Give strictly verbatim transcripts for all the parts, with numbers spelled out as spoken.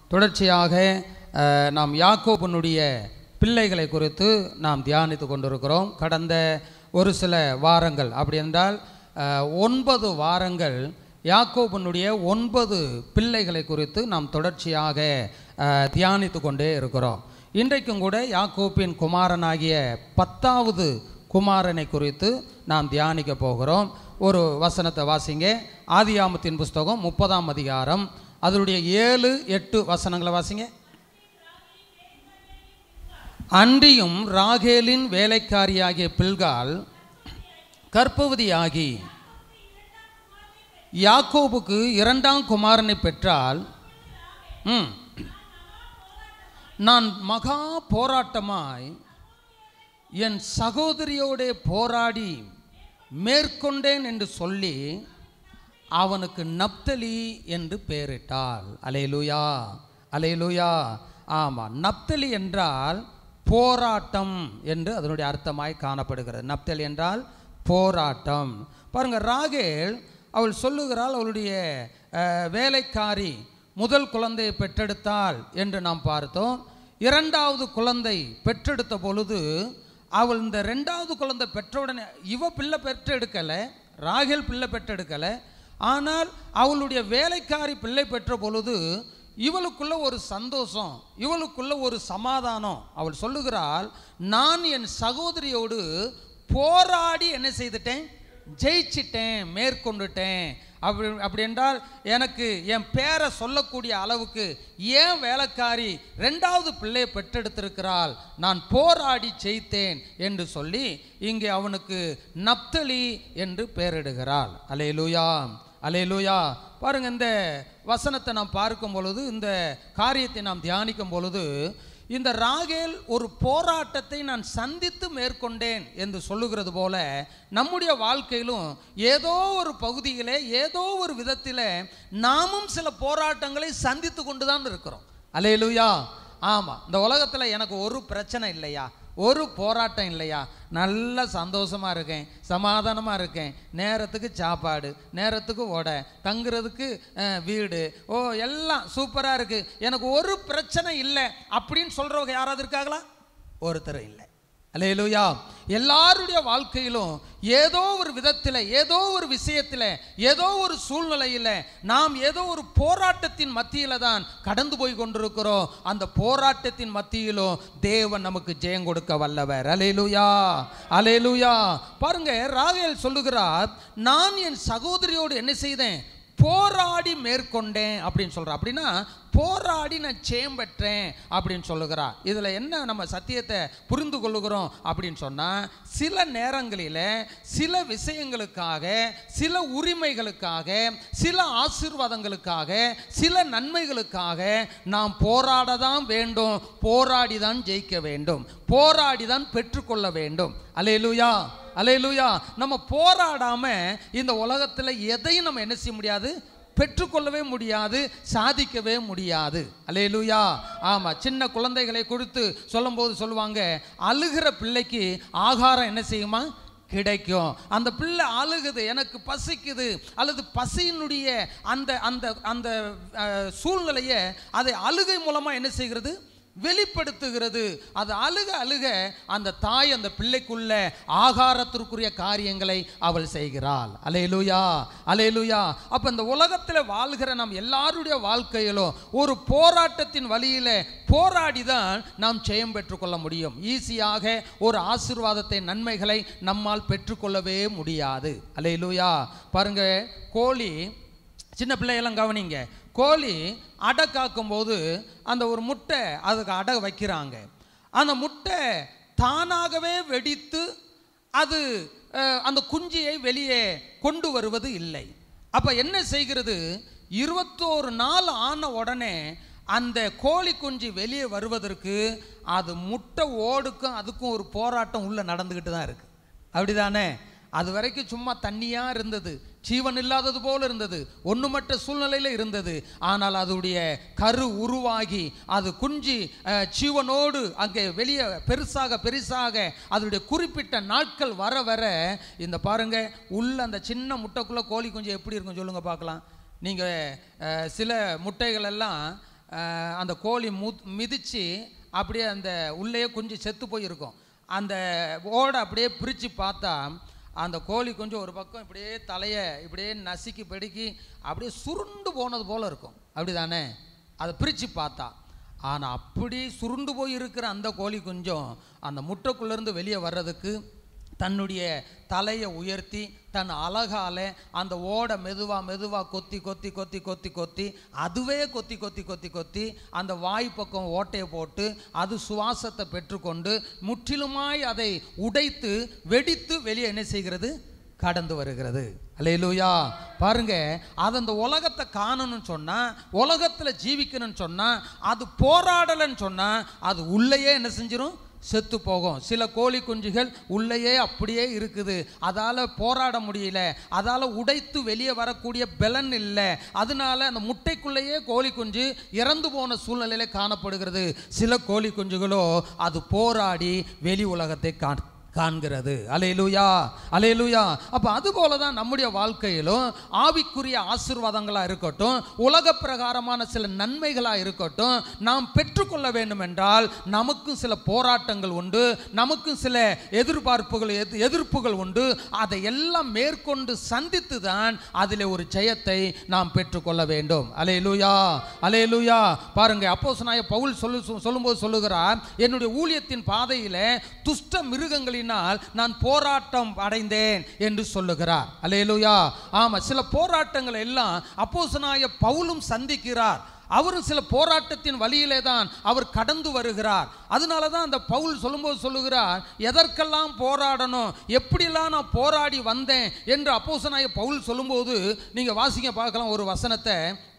தொடர்ச்சியாக நாம் யாக்கோபனுடைய பிள்ளைகளை குறித்து நாம் தியானித்து கொண்டிருக்கிறோம். கடந்த ஒரு சில வாரங்கள், அப்படி என்றால் ஒன்பது வாரங்கள் யாக்கோபனுடைய ஒன்பது பிள்ளைகளை குறித்து நாம் தொடர்ச்சியாக தியானித்து கொண்டே இருக்கிறோம். இன்றைக்கும் கூட யாக்கோபின் குமாரனாகிய பத்தாவது குமாரனை குறித்து நாம் தியானிக்க போகிறோம். ஒரு வசனத்தை வாசிங்க. ஆதியாமத்தின் புஸ்தகம் முப்பதாம் அதிகாரம் அதனுடைய ஏழு எட்டு வசனங்களை வாசிங்க. அன்றியும் ராகேலின் வேலைக்காரியாகிய பில்காள் கர்ப்பவதியாகி யாக்கோபுக்கு இரண்டாம் குமாரனை பெற்றால், ம் நான் மகா போராட்டமாய் என் சகோதரியோடே போராடி மேற்கொண்டேன் என்று சொல்லி அவனுக்கு நப்தலி என்று பெயரிட்டாள். அல்லேலூயா, அல்லேலூயா. ஆமாம், நப்தலி என்றால் போராட்டம் என்று அதனுடைய அர்த்தமாய் காணப்படுகிறது. நப்தலி என்றால் போராட்டம். பாருங்கள், ராகேல் அவள் சொல்லுகிறாள் அவளுடைய வேலைக்காரி முதல் குழந்தையை பெற்றெடுத்தாள் என்று நாம் பார்த்தோம். இரண்டாவது குழந்தை பெற்றெடுத்த பொழுது அவள் இந்த ரெண்டாவது குழந்தை பெற்றவுடனே இவ பிள்ளை பெற்றெடுக்கலை, ராகேல் பிள்ளை பெற்றெடுக்கலை. ஆனால் அவளுடைய வேலைக்காரி பிள்ளை பெற்ற பொழுது இவளுக்குள்ள ஒரு சந்தோஷம், இவளுக்குள்ள ஒரு சமாதானம். அவள் சொல்லுகிறாள், நான் என் சகோதரியோடு போராடி என்ன செய்துட்டேன், ஜெயிச்சிட்டேன், மேற்கொண்டுட்டேன். அப்படி அப்படி என்றால் எனக்கு என் பேரை சொல்லக்கூடிய அளவுக்கு ஏன் வேலைக்காரி ரெண்டாவது பிள்ளையை பெற்றெடுத்திருக்கிறாள், நான் போராடி ஜெயித்தேன் என்று சொல்லி இங்கே அவனுக்கு நப்தலி என்று பெயரிடுகிறாள். அல்லேலூயா, அல்லேலூயா. பாருங்க, இந்த வசனத்தை நாம் பார்க்கும் பொழுது, இந்த காரியத்தை நாம் தியானிக்கும் பொழுது, இந்த ராகேல் ஒரு போராட்டத்தை நான் சந்தித்து மேற்கொண்டேன் என்று சொல்லுகிறது போல நம்முடைய வாழ்க்கையிலும் ஏதோ ஒரு பகுதியிலே ஏதோ ஒரு விதத்தில் நாமும் சில போராட்டங்களை சந்தித்து கொண்டு தான் இருக்கிறோம். அல்லேலூயா. ஆமாம், இந்த உலகத்தில் எனக்கு ஒரு பிரச்சனை இல்லையா, ஒரு போராட்டம் இல்லையா, நல்ல சந்தோஷமாக இருக்கேன், சமாதானமாக இருக்கேன், நேரத்துக்கு சாப்பாடு, நேரத்துக்கு உடை, தங்குறதுக்கு வீடு, ஓ எல்லாம் சூப்பராக இருக்குது, எனக்கு ஒரு பிரச்சனை இல்லை அப்படின்னு சொல்கிறவங்க யாராவது இருக்காங்களா? ஒருத்தர் இல்லை. அல்லேலூயா. எல்லாருடைய வாழ்க்கையிலும் ஏதோ ஒரு விதத்தில், ஏதோ ஒரு விஷயத்தில், ஏதோ ஒரு சூழ்நிலையில் நாம் ஏதோ ஒரு போராட்டத்தின் மத்தியில் தான் கடந்து போய் கொண்டிருக்கிறோம். அந்த போராட்டத்தின் மத்தியிலும் தேவன் நமக்கு ஜெயம் கொடுக்க வல்லவர். அல்லேலூயா, அல்லேலூயா. பாருங்க, ராகேல் சொல்லுகிறார், நான் என் சகோதரியோடு என்ன செய்தேன், போராடி மேற்கொண்டேன் அப்படின்னு சொல்கிறேன். அப்படின்னா போராடி நான் ஜெயம் பெற்றேன் அப்படின்னு சொல்லுகிறார். இதில் என்ன நம்ம சத்தியத்தை புரிந்து கொள்ளுகிறோம் அப்படின்னு சொன்னால், சில நேரங்களில் சில விஷயங்களுக்காக, சில உரிமைகளுக்காக, சில ஆசீர்வாதங்களுக்காக, சில நன்மைகளுக்காக நாம் போராட தான் வேண்டும், போராடி தான் ஜெயிக்க வேண்டும், போராடி தான் பெற்றுக்கொள்ள வேண்டும். அல்லேலூயா, அல்லேலூயா. நம்ம போராடாம இந்த உலகத்தில் எதையும் நம்ம என்ன செய்ய முடியாது, பெற்றுக்கொள்ளவே முடியாது, சாதிக்கவே முடியாது. அல்லேலூயா. ஆமாம், சின்ன குழந்தைகளை குறித்து சொல்லும்போது சொல்லுவாங்க, அழுகிற பிள்ளைக்கு ஆகாரம் என்ன செய்யுமா, கிடைக்கும். அந்த பிள்ளை அழுகுது, எனக்கு பசிக்குது, அல்லது பசியினுடைய அந்த அந்த அந்த சூழ்நிலையை அதை அழுகை மூலமாக என்ன செய்கிறது, வெளிப்படுத்துகிறது. அது அழுக அழுக அந்த தாய் அந்த பிள்ளைக்குள்ள ஆகாரத்திற்குரிய காரியங்களை அவள் செய்கிறாள். அல்லேலூயா, அல்லேலூயா. அப்போ இந்த உலகத்தில் வாழ்கிற நாம் எல்லாருடைய வாழ்க்கையிலும் ஒரு போராட்டத்தின் வழியில் போராடி தான் நாம் ஜெயம் பெற்றுக்கொள்ள முடியும். ஈஸியாக ஒரு ஆசீர்வாதத்தை, நன்மைகளை நம்மால் பெற்றுக்கொள்ளவே முடியாது. அல்லேலூயா. பாருங்க, கோழி, சின்ன பிள்ளையெல்லாம் கவனிங்க, கோழி அடை காக்கும் போது அந்த ஒரு முட்டை அதுக்கு அடை வைக்கிறாங்க. அந்த முட்டை தானாகவே வெடித்து அது அந்த குஞ்சியை வெளியே கொண்டு வருவது இல்லை. அப்போ என்ன செய்கிறது, இருபத்தோரு நாள் ஆன உடனே அந்த கோழி குஞ்சு வெளியே வருவதற்கு அது முட்டை ஓடுக்கும் அதுக்கும் ஒரு போராட்டம் உள்ளே நடந்துக்கிட்டு தான் இருக்குது. அப்படிதானே? அது வரைக்கும் சும்மா தண்ணியாக இருந்தது, ஜீவன் இல்லாதது போல இருந்தது, ஒன்றுமற்ற சூழ்நிலையில் இருந்தது. ஆனால் அதோடைய கரு உருவாகி அது குஞ்சு ஜீவனோடு அங்கே வெளியே பெருசாக பெருசாக அதோடைய குறிப்பிட்ட நாட்கள் வர வர இந்த பாருங்க, உள்ள அந்த சின்ன முட்டைக்குள்ளே கோழி குஞ்சு எப்படி இருக்கும் சொல்லுங்கள் பார்க்கலாம். நீங்கள் சில முட்டைகள் எல்லாம் அந்த கோழி மு மிதித்து அப்படியே அந்த உள்ளே கொஞ்சம் செத்து போயிருக்கும். அந்த ஓடை அப்படியே பிரித்து பார்த்தா அந்த கோழி கொஞ்சம் ஒரு பக்கம் இப்படியே தலையை இப்படியே நசுக்கி பெடுக்கி அப்படியே சுருண்டு போனது போல் இருக்கும், அப்படி தானே அதை பிரித்து பார்த்தா. ஆனால் அப்படி சுருண்டு போய் இருக்கிற அந்த கோழி கொஞ்சம் அந்த முட்டைக்குள்ளேருந்து வெளியே வர்றதுக்கு தன்னுடைய தலையை உயர்த்தி தன் அழகால அந்த ஓடை மெதுவாக மெதுவாக கொத்தி கொத்தி கொத்தி கொத்தி கொத்தி அதுவே கொத்தி கொத்தி கொத்தி கொத்தி அந்த வாய் பக்கம் ஓட்டையை போட்டு அது சுவாசத்தை பெற்றுக்கொண்டு முற்றிலுமாய் அதை உடைத்து வெடித்து வெளியே என்ன செய்கிறது, கடந்து வருகிறது. அல்லேலூயா. பாருங்க, அது அந்த உலகத்தை காணணும்னு சொன்னால், உலகத்தில் ஜீவிக்கணும்னு சொன்னால், அது போராடலைன்னு சொன்னால் அது உள்ளேயே என்ன செஞ்சிடும், செத்து போகும். சில கோழி குஞ்சுகள் உள்ளேயே அப்படியே இருக்குது, அதால் போராட முடியல, அதால் உடைத்து வெளியே வரக்கூடிய பலன் இல்லை, அதனால அந்த முட்டைக்குள்ளேயே கோழி குஞ்சு இறந்து போன சூழ்நிலையில காணப்படுகிறது. சில கோழி குஞ்சுகளோ அது போராடி வெளி உலகத்தை காண காண்கிறது. அல்லேலூயா, அல்லேலூயா. அப்போ அதுபோல தான் நம்முடைய வாழ்க்கையிலும் ஆவிக்குரிய ஆசீர்வாதங்களாக இருக்கட்டும், உலக பிரகாரமான சில நன்மைகளாக இருக்கட்டும், நாம் பெற்றுக்கொள்ள வேண்டும் என்றால் நமக்கும் சில போராட்டங்கள் உண்டு, நமக்கும் சில எதிர்பார்ப்புகள் எதிர்ப்புகள் உண்டு. அதை எல்லாம் மேற்கொண்டு சந்தித்து தான் அதில் ஒரு ஜெயத்தை நாம் பெற்றுக்கொள்ள வேண்டும். அல்லேலூயா, அல்லேலூயா. பாருங்க, அப்போஸ்தலனாகிய பவுல் சொல்லு சொல்லும்போது சொல்லுகிறார், என்னுடைய ஊழியத்தின் பாதையில் துஷ்ட மிருகங்களின் நான் போராட்டம் அடைந்தேன் என்று சொல்லுகிறார். அல்லேலூயா. ஆமா, சில போராட்டங்கள் எல்லாம் அப்போஸ்தலனாகிய பவுலும் சந்திக்கிறார். அவரும் சில போராட்டத்தின் வழியிலே தான் அவர் கடந்து வருகிறார். அதனால தான் அந்த பவுல் சொல்லும்போது சொல்லுகிறார், எதற்கெல்லாம் போராடணும், எப்படிலாம் நான் போராடி வந்தேன் என்று அப்போஸ்தலனாகிய பவுல் சொல்லும்போது நீங்கள் வாசிங்க பார்க்கலாம் ஒரு வசனத்தை.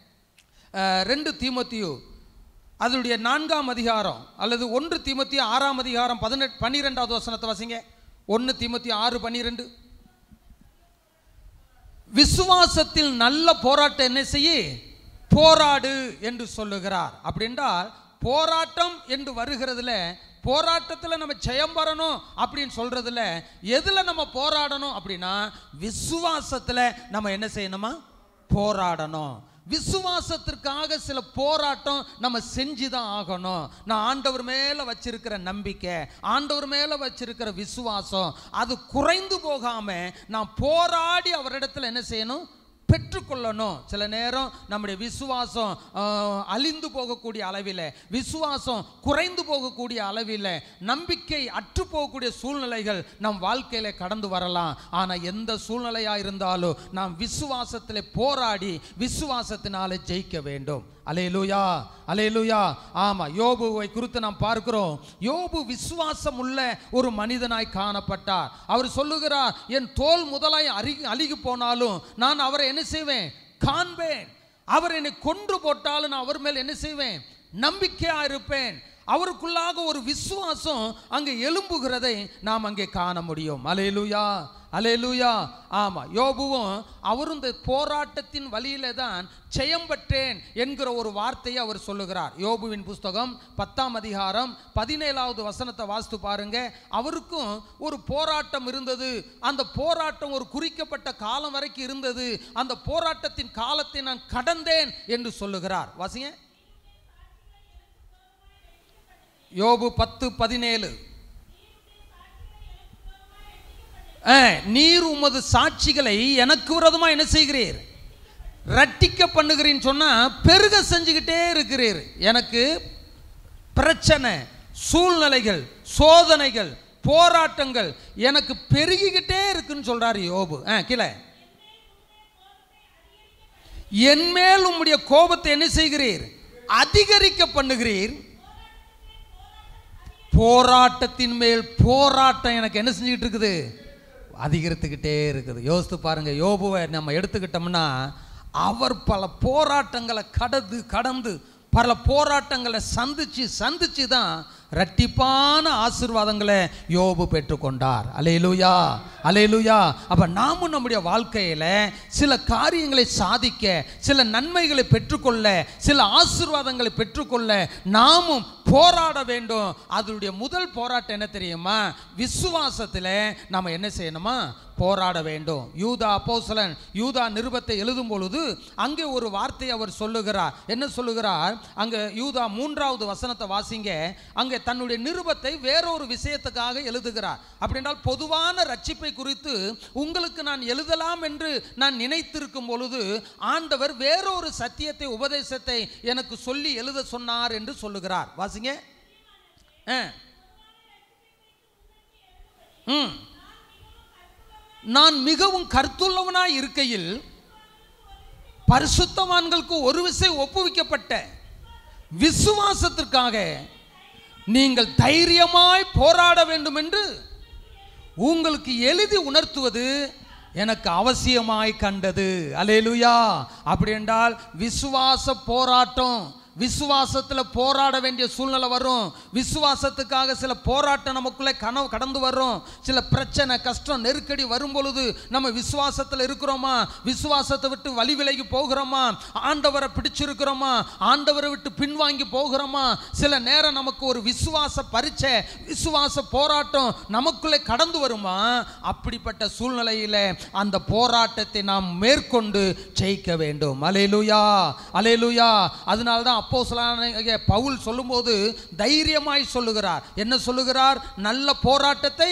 ரெண்டு தீமோத்தேயு அதனுடைய நான்காம் அதிகாரம் அல்லது ஒன்று தீமோத்தேயு ஆறாம் அதிகாரம் பதினெட்டு பன்னிரெண்டாவது வசனத்தை வாசிங்க. ஒன்று தீமோத்தேயு ஆறு பன்னிரெண்டு. விசுவாசத்தில் நல்ல போராட்டம் என்ன செய்ய, போராடு என்று சொல்லுகிறார். அப்படின்றால் போராட்டம் என்று வருகிறதுல, போராட்டத்தில் நம்ம ஜெயம் பெறணும் அப்படின்னு சொல்றதுல எதுல நம்ம போராடணும் அப்படின்னா விசுவாசத்தில் நம்ம என்ன செய்யணுமா, போராடணும். விசுவாசத்திற்காக சில போராட்டம் நம்ம செஞ்சுதான் ஆகணும். நான் ஆண்டவர் மேல வச்சிருக்கிற நம்பிக்கை, ஆண்டவர் மேல வச்சிருக்கிற விசுவாசம் அது குறைந்து போகாம நான் போராடி அவரிடத்துல என்ன செய்யணும், பெற்றுக்கொள்ளணும். சில நேரம் நம்முடைய விசுவாசம் அழிந்து போகக்கூடிய அளவில், விசுவாசம் குறைந்து போகக்கூடிய அளவில், நம்பிக்கை அற்று போகக்கூடிய சூழ்நிலைகள் நம் வாழ்க்கையில கடந்து வரலாம். ஆனால் எந்த சூழ்நிலையாக இருந்தாலும் நாம் விசுவாசத்தில் போராடி விசுவாசத்தினாலே ஜெயிக்க வேண்டும். அல்லேலூயா, அல்லேலூயா. ஆமா, யோபுவை குறித்து நாம் பார்க்கிறோம். யோபு விசுவாசம் உள்ள ஒரு மனிதனாய் காணப்பட்டார். அவர் சொல்லுகிறார், என் தோல் முதலாய் அருகி அழுகி போனாலும் நான் அவரை என்ன செய்வேன், காண்பேன். அவர் என்னை கொன்று போட்டாலும் நான் அவர் மேல் என்ன செய்வேன், நம்பிக்கையா இருப்பேன். அவருக்குள்ளாக ஒரு விசுவாசம் அங்கே எழும்புகிறதை நாம் அங்கே காண முடியும். அல்லேலூயா, அல்லேலூயா. ஆமா, யோபுவும் அவரும் இந்த போராட்டத்தின் வழியில தான் ஜெயம் பெற்றேன் என்கிற ஒரு வார்த்தையை அவர் சொல்லுகிறார். யோபுவின் புஸ்தகம் பத்தாம் அதிகாரம் பதினேழாவது வசனத்தை வாசித்து பாருங்க. அவருக்கும் ஒரு போராட்டம் இருந்தது. அந்த போராட்டம் ஒரு குறிக்கப்பட்ட காலம் வரைக்கும் இருந்தது. அந்த போராட்டத்தின் காலத்தை நான் கடந்தேன் என்று சொல்லுகிறார். வாசிங்க, யோபு பத்து பதினேழு. நீர் உமது சாட்சிகளை எனக்கு விரோதமா என்ன செய்கிறீர், ரட்டிக்க பண்ணுகிறீன்னு சொன்னா பெருக செஞ்சுக்கிட்டே இருக்கிறீர். எனக்கு பிரச்சனை, சூழ்நிலைகள், சோதனைகள், போராட்டங்கள் எனக்கு பெருகிக்கிட்டே இருக்குன்னு சொல்றாரு யோபு. கீழே, என் மேல் உம்முடைய கோபத்தை என்ன செய்கிறீர், அதிகரிக்க பண்ணுகிறீர். போராட்டத்தின் மேல் போராட்டம் எனக்கு என்ன செஞ்சுக்கிட்டு இருக்குது, அதிகரித்துக்கிட்டே இருக்குது. யோசித்து பாருங்க, யோபுவை நம்ம எடுத்துக்கிட்டோம்னா அவர் பல போராட்டங்களை கடந்து கடந்து பல போராட்டங்களை சந்திச்சு சந்திச்சு தான் இரட்டிப்பான ஆசீர்வாதங்களை யோபு பெற்றுக்கொண்டார். அல்லேலூயா, அல்லேலூயா. அப்ப நாமும் நம்முடைய வாழ்க்கையில சில காரியங்களை சாதிக்க, சில நன்மைகளை பெற்றுக்கொள்ள, சில ஆசீர்வாதங்களை பெற்றுக்கொள்ள நாமும் போராட வேண்டும். அதனுடைய முதல் போராட்டம் என்ன தெரியுமா, விசுவாசத்தில் நம்ம என்ன செய்யணுமா, போராட வேண்டும். யூதா அப்போஸ்தலன் யூதா நிருபத்தை எழுதும் பொழுது அங்கே ஒரு வார்த்தை அவர் சொல்லுகிறார். என்ன சொல்லுகிறார்? அங்கே யூதா மூன்றாவது வசனத்தை வாசிங்க. அங்கே தன்னுடைய நிருபத்தை வேறொரு விஷயத்துக்காக எழுதுகிறார். அப்படி என்றால் பொதுவான ரட்சிப்பை குறித்து உங்களுக்கு நான் எழுதலாம் என்று நான் நினைத்திருக்கும் பொழுது ஆண்டவர் வேறொரு சத்தியத்தை உபதேசத்தை எனக்கு சொல்லி எழுத சொன்னார் என்று சொல்லுகிறார். வாசிங்க. நான் மிகவும் கருத்துள்ளவனாய் இருக்கையில் பரிசுத்தவான்களுக்கு ஒரு விசை ஒப்புவிக்கப்பட்ட விசுவாசத்திற்காக நீங்கள் தைரியமாய் போராட வேண்டும் என்று உங்களுக்கு எழுதி உணர்த்துவது எனக்கு அவசியமாய் கண்டது. அல்லேலூயா. அப்படி என்றால் விசுவாச போராட்டம், விசுவாசத்தில் போராட வேண்டிய சூழ்நிலை வரும். விசுவாசத்துக்காக சில போராட்டம் நமக்குள்ளே கனவு கடந்து வரும். சில பிரச்சனை, கஷ்டம், நெருக்கடி வரும் பொழுது நம்ம விசுவாசத்தில் இருக்கிறோமா, விசுவாசத்தை விட்டு வழி விலகி போகிறோமா, ஆண்டவரை பிடிச்சிருக்கிறோமா, ஆண்டவரை விட்டு பின்வாங்கி போகிறோமா, சில நேரம் நமக்கு ஒரு விசுவாச பரீட்சை, விசுவாச போராட்டம் நமக்குள்ளே கடந்து வருமா. அப்படிப்பட்ட சூழ்நிலையில் அந்த போராட்டத்தை நாம் மேற்கொண்டு ஜெயிக்க வேண்டும். அல்லேலூயா, அல்லேலூயா. அதனால்தான் அப்போஸ்தலனாகிய பவுல் சொல்லும்போது தைரியமாய் சொல்லுகிறார். என்ன சொல்லுகிறார்? நல்ல போராட்டத்தை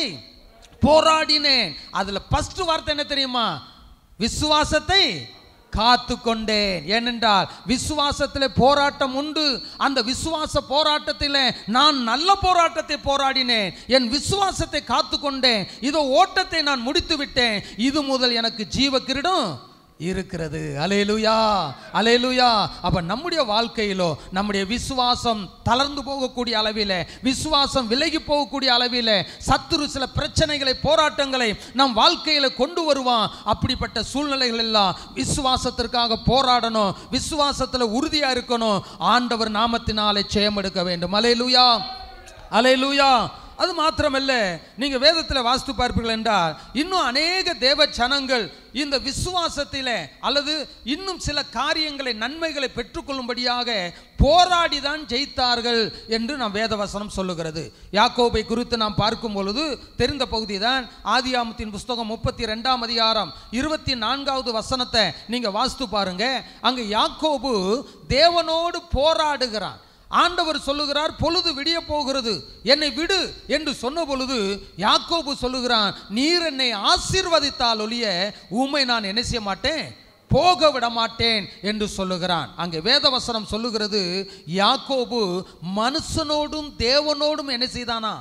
போராடினேன். அதுல ஃபர்ஸ்ட் வார்த்தை என்ன தெரியுமா? விசுவாசத்தை காத்து கொண்டேன். ஏனென்றால் விசுவாசத்திலே போராட்டம் உண்டு. அந்த விசுவாச போராட்டத்தில் நான் நல்ல போராட்டத்தை போராடினேன், என் விசுவாசத்தை காத்து கொண்டேன். இதோ ஓட்டத்தை நான் முடித்து விட்டேன், இது முதல் எனக்கு ஜீவ கிரீடம் இருக்கிறது. அல்லேலூயா, அல்லேலூயா. அப்ப நம்முடைய வாழ்க்கையிலோ நம்முடைய விசுவாசம் தளர்ந்து போகக்கூடிய அளவில், விசுவாசம் விலகி போகக்கூடிய அளவில் சத்துரு சில பிரச்சனைகளை, போராட்டங்களை நம் வாழ்க்கையில கொண்டு வருவான். அப்படிப்பட்ட சூழ்நிலைகள் எல்லாம் விசுவாசத்திற்காக போராடணும், விசுவாசத்தில் உறுதியா இருக்கணும். ஆண்டவர் நாமத்தினாலே ஜெயம் எடுக்க வேண்டும். அல்லேலூயா, அல்லேலூயா. அது மாத்திரமல்ல, நீங்க வேதத்தில் வாசித்து பார்ப்பீர்கள் என்றால் இன்னும் அநேக தேவ ஜனங்கள் இந்த விசுவாசத்திலே அல்லது இன்னும் சில காரியங்களை, நன்மைகளை பெற்றுக்கொள்ளும்படியாக போராடிதான் ஜெயித்தார்கள் என்று நாம் வேதவசனம் சொல்லுகிறது. யாக்கோபை குறித்து நாம் பார்க்கும் பொழுது தெரிந்த பகுதி தான் ஆதியாகமத்தின் புஸ்தகம் முப்பத்தி ரெண்டாம் அதிகாரம் இருபத்தி நான்காவது வசனத்தை நீங்க வாசித்து பாருங்க. அங்கு யாக்கோபு தேவனோடு போராடுகிறான். ஆண்டவர் சொல்லுகிறார், பொழுது விடிய போகிறது, என்னை விடு என்று சொன்ன பொழுது யாக்கோபு சொல்லுகிறான், நீர் என்னை ஆசீர்வதித்தால் ஒழிய உம்மை நான் என்ன செய்ய மாட்டேன், போக விட மாட்டேன் என்று சொல்லுகிறான். அங்கே வேதவசனம் சொல்லுகிறது, யாக்கோபு மனுஷனோடும் தேவனோடும் என்ன செய்தானா,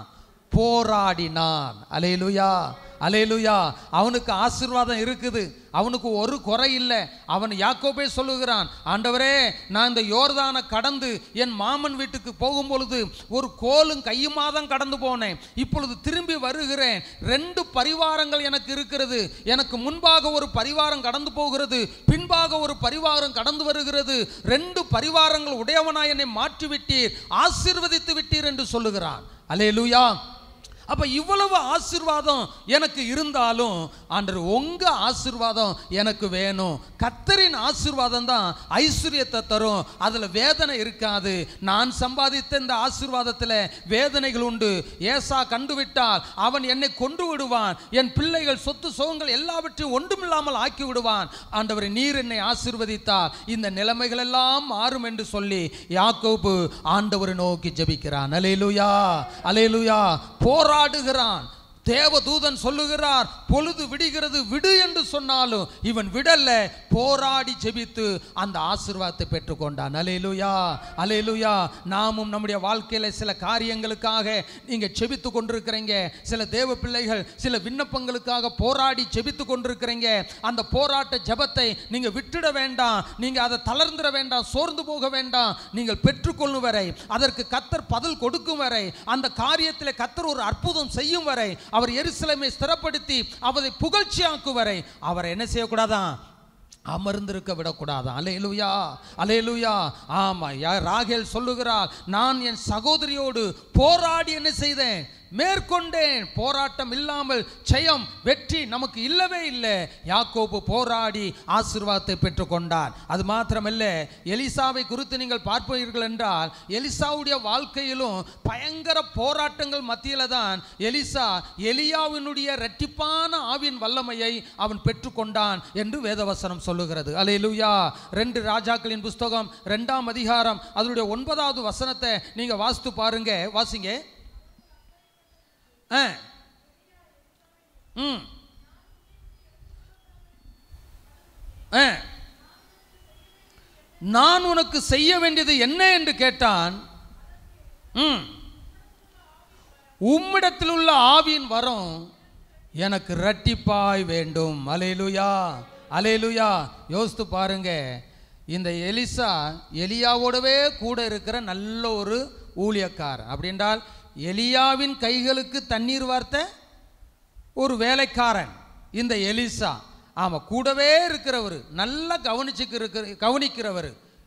போராடினான். அல்லேலூயா, அல்லேலூயா. அவனுக்கு ஆசீர்வாதம் இருக்குது, அவனுக்கு ஒரு குறை இல்லை. அவன் யாக்கோபே சொல்லுகிறான், ஆண்டவரே, நான் இந்த யோர்தானை கடந்து என் மாமன் வீட்டுக்கு போகும் பொழுது ஒரு கோலும் கையுமா தான் கடந்து போனேன், இப்பொழுது திரும்பி வருகிறேன், ரெண்டு பரிவாரங்கள் எனக்கு இருக்கிறது, எனக்கு முன்பாக ஒரு பரிவாரம் கடந்து போகிறது, பின்பாக ஒரு பரிவாரம் கடந்து வருகிறது, ரெண்டு பரிவாரங்கள் உடையவனாய் என்னை மாற்றி விட்டீர், ஆசீர்வதித்து விட்டீர் என்று சொல்லுகிறான். அல்லேலூயா. அப்ப இவ்வளவு ஆசீர்வாதம் எனக்கு இருந்தாலும் ஆண்டவர் உங்க ஆசீர்வாதம் எனக்கு வேணும். கர்த்தரின் ஆசீர்வாதம் தான் ஐஸ்வர்யத்தை தரும், அதுல வேதனை இருக்காது. நான் சம்பாதித்த இந்த ஆசீர்வாதத்தில் வேதனைகள் உண்டு. ஏசா கண்டுவிட்டால் அவன் என்னை கொண்டு விடுவான், என் பிள்ளைகள் சொத்து சுகங்கள் எல்லாவற்றையும் ஒன்றுமில்லாமல் ஆக்கி விடுவான். ஆண்டவரை நீர் என்னை ஆசீர்வதித்தால் இந்த நிலைமைகள் எல்லாம் மாறும் என்று சொல்லி யாக்கோபு ஆண்டவரை நோக்கி ஜெபிக்கிறான். அல்லேலூயா, அல்லேலூயா. போராடுகிறான். தேவதூதன் சொல்லுகிறார், பொழுது விடுகிறது, விடு என்று சொன்னாலும் இவன் விடல்ல, போராடி ஜெபித்து அந்த ஆசீர்வாதத்தை பெற்றுக்கொண்டான். அல்லேலூயா, அல்லேலூயா. நாமும் நம்முடைய வாழ்க்கையில சில காரியங்களுக்காக நீங்க ஜெபித்து கொண்டிருக்கிறீங்க, சில தேவ பிள்ளைகள் சில விண்ணப்பங்களுக்காக போராடி ஜெபித்து கொண்டிருக்கிறீங்க. அந்த போராட்ட ஜெபத்தை நீங்க விட்டுட வேண்டாம், நீங்க அதை தளர்ந்துட வேண்டாம், சோர்ந்து போக வேண்டாம். நீங்கள் பெற்றுக்கொள்ளும் வரை, அதற்கு கர்த்தர் பதில் கொடுக்கும் வரை, அந்த காரியத்தில் கர்த்தர் ஒரு அற்புதம் செய்யும் வரை, அவர் எருசலேமை ஸ்திரப்படுத்தி அவரை புகழ்ச்சியாக்கும் வரை அவர் என்ன செய்யக்கூடாதான், அமர்ந்திருக்க விடக்கூடாதான். அல்லேலூயா, அல்லேலூயா. ஆமா, ராகேல் சொல்லுகிறார், நான் என் சகோதரியோடு போராடி என்ன செய்தேன், மேற்கொண்டேன். போராட்டம் இல்லாமல் ஜெயம் வெற்றி நமக்கு இல்லவே இல்லை. யாக்கோபு போராடி ஆசீர்வாதத்தை பெற்றுக்கொண்டான். அது மாத்திரமல்ல, எலிசாவை குறித்து நீங்கள் பார்ப்பீர்கள் என்றால் எலிசாவுடைய வாழ்க்கையிலும் பயங்கர போராட்டங்கள் மத்தியில தான் எலிசா எலியாவினுடைய இரட்டிப்பான ஆவியின் வல்லமையை அவன் பெற்றுக்கொண்டான் என்று வேதவசனம் சொல்லுகிறது. அல்லேலூயா. ரெண்டு ராஜாக்களின் புஸ்தகம் இரண்டாம் அதிகாரம் அதனுடைய ஒன்பதாவது வசனத்தை நீங்க வாசித்து பாருங்க. வாசிங்க. நான் உனக்கு செய்ய வேண்டியது என்ன என்று கேட்டான். உம்மிடத்தில் உள்ள ஆவியின் வரம் எனக்கு இரட்டிப்பாய் வேண்டும். அல்லேலூயா, அல்லேலூயா. யோசித்து பாருங்க, இந்த எலிசா எலியாவோடவே கூட இருக்கிற நல்ல ஒரு ஊழியக்காரன். அப்படின்றால் எலியாவின் கைகளுக்கு தண்ணீர் வார்த்த ஒரு வேலைக்காரன் இந்த எலிசா. ஆமாம், கூடவே இருக்கிறவர், நல்லா கவனிச்சுக்கு இருக்கிற கவனிக்கிறவர்.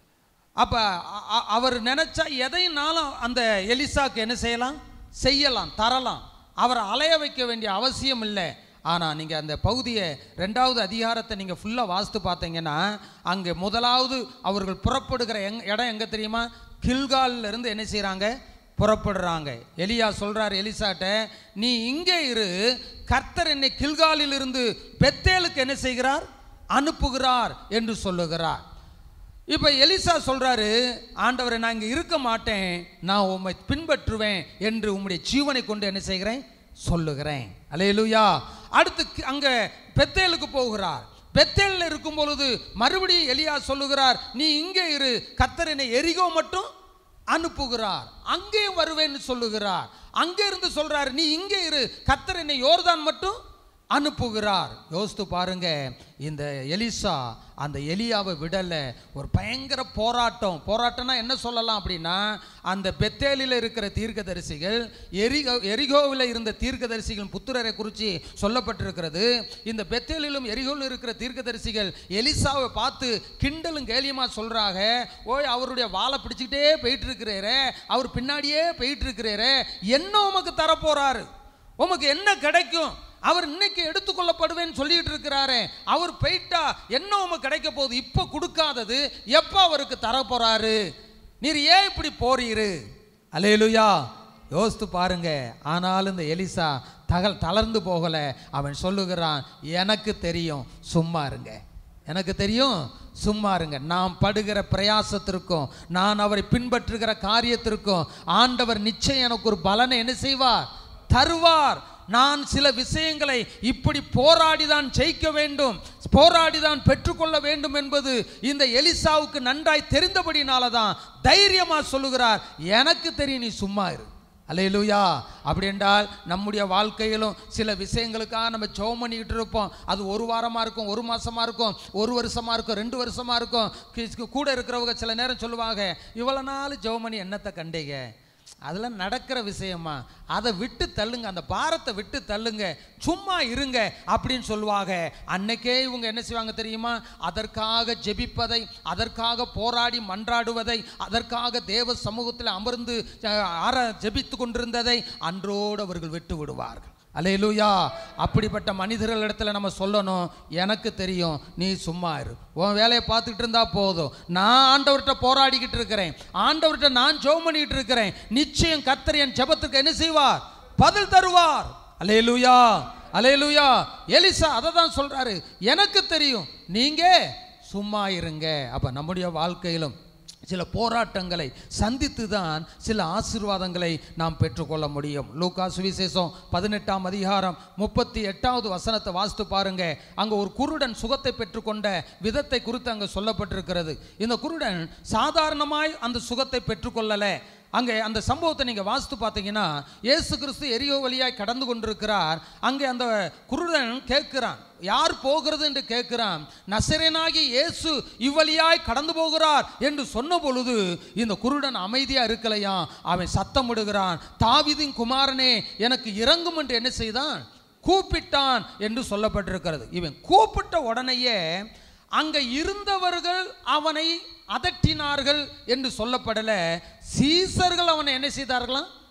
அப்போ அவர் நினச்சா எதைனாலும் அந்த எலிசாக்கு என்ன செய்யலாம், செய்யலாம், தரலாம். அவரை அலைய வைக்க வேண்டிய அவசியம் இல்லை. ஆனால் நீங்கள் அந்த பகுதியை ரெண்டாவது அதிகாரத்தை நீங்கள் ஃபுல்லாக வாசித்து பார்த்தீங்கன்னா அங்கே முதலாவது அவர்கள் புறப்படுகிற எங் இடம் எங்கே தெரியுமா? கில்காலில் இருந்து என்ன செய்கிறாங்க, புறப்படுறாங்க. எலியா சொல்கிறார் எலிசாட்ட, நீ இங்கே இரு, கர்த்தர் என்னை கில்காலில் இருந்து பெத்தேலுக்கு என்ன செய்கிறார், அனுப்புகிறார் என்று சொல்லுகிறார். இப்போ எலிசா சொல்கிறாரு, ஆண்டவரை நான் இங்கே இருக்க மாட்டேன், நான் உம்மை பின்பற்றுவேன் என்று உம்முடைய ஜீவனை கொண்டு என்ன செய்கிறேன் சொல்லுகிறேன். அல்லேலூயா. அடுத்து அங்கே பெத்தேலுக்கு போகிறார். பெத்தேலில் இருக்கும் பொழுது மறுபடியும் எலியா சொல்லுகிறார், நீ இங்கே இரு, கர்த்தர் என்னை எரிகோ மட்டும் அனுப்புகிறார், அங்கே வருவேன்னு சொல்லுகிறார். அங்கே இருந்து சொல்றாரு, நீ இங்கே இரு, கர்த்தர் என்னை யோர்தான் மட்டும் அனுப்புகிறார். யோசித்து பாருங்க, இந்த எலிசா அந்த எலியாவை விடல. ஒரு பயங்கர போராட்டம். போராட்டம்னா என்ன சொல்லலாம் அப்படின்னா, அந்த பெத்தேலில் இருக்கிற தீர்க்கதரிசிகள், எரிகோ எரிகோவில் இருந்த தீர்க்கதரிசிகளின் புத்திரரை குறித்து சொல்லப்பட்டிருக்கிறது. இந்த பெத்தேலிலும் எரிகோவில் இருக்கிற தீர்க்கதரிசிகள் எலிசாவை பார்த்து கிண்டலும் கேலியமா சொல்றாங்க, ஓய் அவருடைய வாழை பிடிச்சிக்கிட்டே போயிட்டு இருக்கிறாரே, அவர் பின்னாடியே போயிட்டு இருக்கிறாரே, என்ன உமக்கு தரப்போறாரு, உமக்கு என்ன கிடைக்கும், அவர் இன்னைக்கு எடுத்துக்கொள்ளப்படுவேன்னு சொல்லிட்டு இருக்கிறாரே, அவர் போயிட்டா என்ன உமக்கு கிடைக்க போகுது, இப்போ கொடுக்காதது எப்போ அவருக்கு தர போறாரு, நீர் ஏன் இப்படி போறீரு. அல்லேலூயா. யோசித்து பாருங்க. ஆனாலும் இந்த எலிசா தகல் தளர்ந்து போகல. அவன் சொல்லுகிறான், எனக்கு தெரியும், சும்மா இருங்க, எனக்கு தெரியும், சும்மா இருங்க. நாம் படுகிற பிரயாசத்திற்கும் நான் அவரை பின்பற்றுகிற காரியத்திற்கும் ஆண்டவர் நிச்சயம் எனக்கு ஒரு பலனை என்ன செய்வார், தருவார். நான் சில விஷயங்களை இப்படி போராடிதான் ஜெயிக்க வேண்டும், போராடிதான் பெற்றுக்கொள்ள வேண்டும் என்பது இந்த எலிசாவுக்கு நன்றாய் தெரிந்தபடினால தான் தைரியமா சொல்லுகிறார், எனக்கு தெரியும், நீ சும்மா இரு. அல்லேலூயா. அப்படி என்றால் நம்முடைய வாழ்க்கையிலும் சில விஷயங்களுக்காக நம்ம ஜெபம் பண்ணிக்கிட்டு இருப்போம். அது ஒரு வாரமாக இருக்கும், ஒரு மாதமாக இருக்கும், ஒரு வருஷமாக இருக்கும், ரெண்டு வருஷமாக இருக்கும். கூட இருக்கிறவங்க சில நேரம் சொல்லுவாங்க, இவ்வளோ நாள் ஜெபம் பண்ணி என்னத்தை கண்டீங்க, அதெல்லாம் நடக்கிற விஷயமா, அதை விட்டு தள்ளுங்க, அந்த பாரத்தை விட்டு தள்ளுங்க, சும்மா இருங்க அப்படின்னு சொல்லுவாங்க. அன்னைக்கே இவங்க என்ன செய்வாங்க தெரியுமா, அதற்காக ஜெபிப்பதை, அதற்காக போராடி மன்றாடுவதை, அதற்காக தேவ சமூகத்தில் அமர்ந்து ஆர ஜெபித்து கொண்டிருந்ததை அன்றோடு அவர்கள் விட்டு விடுவார்கள். அல்லேலூயா. அப்படிப்பட்ட மனிதர்களிடத்துல நம்ம சொல்லணும், எனக்கு தெரியும், நீ சும்மா இரு, உன் வேலையை பார்த்துக்கிட்டு இருந்தா போதும், நான் ஆண்டவர்கிட்ட போராடிக்கிட்டு இருக்கிறேன், ஆண்டவர்கிட்ட நான் ஜெபம் பண்ணிக்கிட்டு இருக்கிறேன், நிச்சயம் கர்த்தர் என் ஜெபத்துக்கு என்ன செய்வார், பதில் தருவார். அல்லேலூயா, அல்லேலூயா. எலிசா அதை தான் சொல்றாரு, எனக்கு தெரியும், நீங்க சும்மா இருங்க. அப்ப நம்முடைய வாழ்க்கையிலும் சில போராட்டங்களை சந்தித்து தான் சில ஆசீர்வாதங்களை நாம் பெற்றுக்கொள்ள முடியும். லூக்கா சுவிசேஷம் பதினெட்டாம் அதிகாரம் முப்பத்தி எட்டாவது வசனத்தை வாசித்து பாருங்க. அங்கே ஒரு குருடன் சுகத்தை பெற்றுக்கொண்ட விதத்தை குறித்து அங்கே சொல்லப்பட்டிருக்கிறது. இந்த குருடன் சாதாரணமாய் அந்த சுகத்தை பெற்றுக்கொள்ளலை. அங்கே அந்த சம்பவத்தை நீங்கள் வாசித்து பார்த்தீங்கன்னா, இயேசு கிறிஸ்து எரியோ வழியாய் கடந்து கொண்டிருக்கிறார். அங்கே அந்த குருடன் கேட்கிறான், யார் போகிறது என்று கேட்கிறான். நசரேயனாகிய இயேசு இவ்வழியாய் கடந்து போகிறார் என்று சொன்ன பொழுது இந்த குருடன் அமைதியா இருக்கலையா, அவன் சத்தமிடுகிறான், தாவீதின் குமாரனே எனக்கு இரங்கும் என்று என்ன செய்தான், கூப்பிட்டான் என்று சொல்லப்பட்டிருக்கிறது. இவன் கூப்பிட்ட உடனேயே அங்கே இருந்தவர்கள் அவனை அதட்டினார்கள் என்று சொல்லப்படல, சீசர்கள் அவனை என்ன செய்தார்களாம்,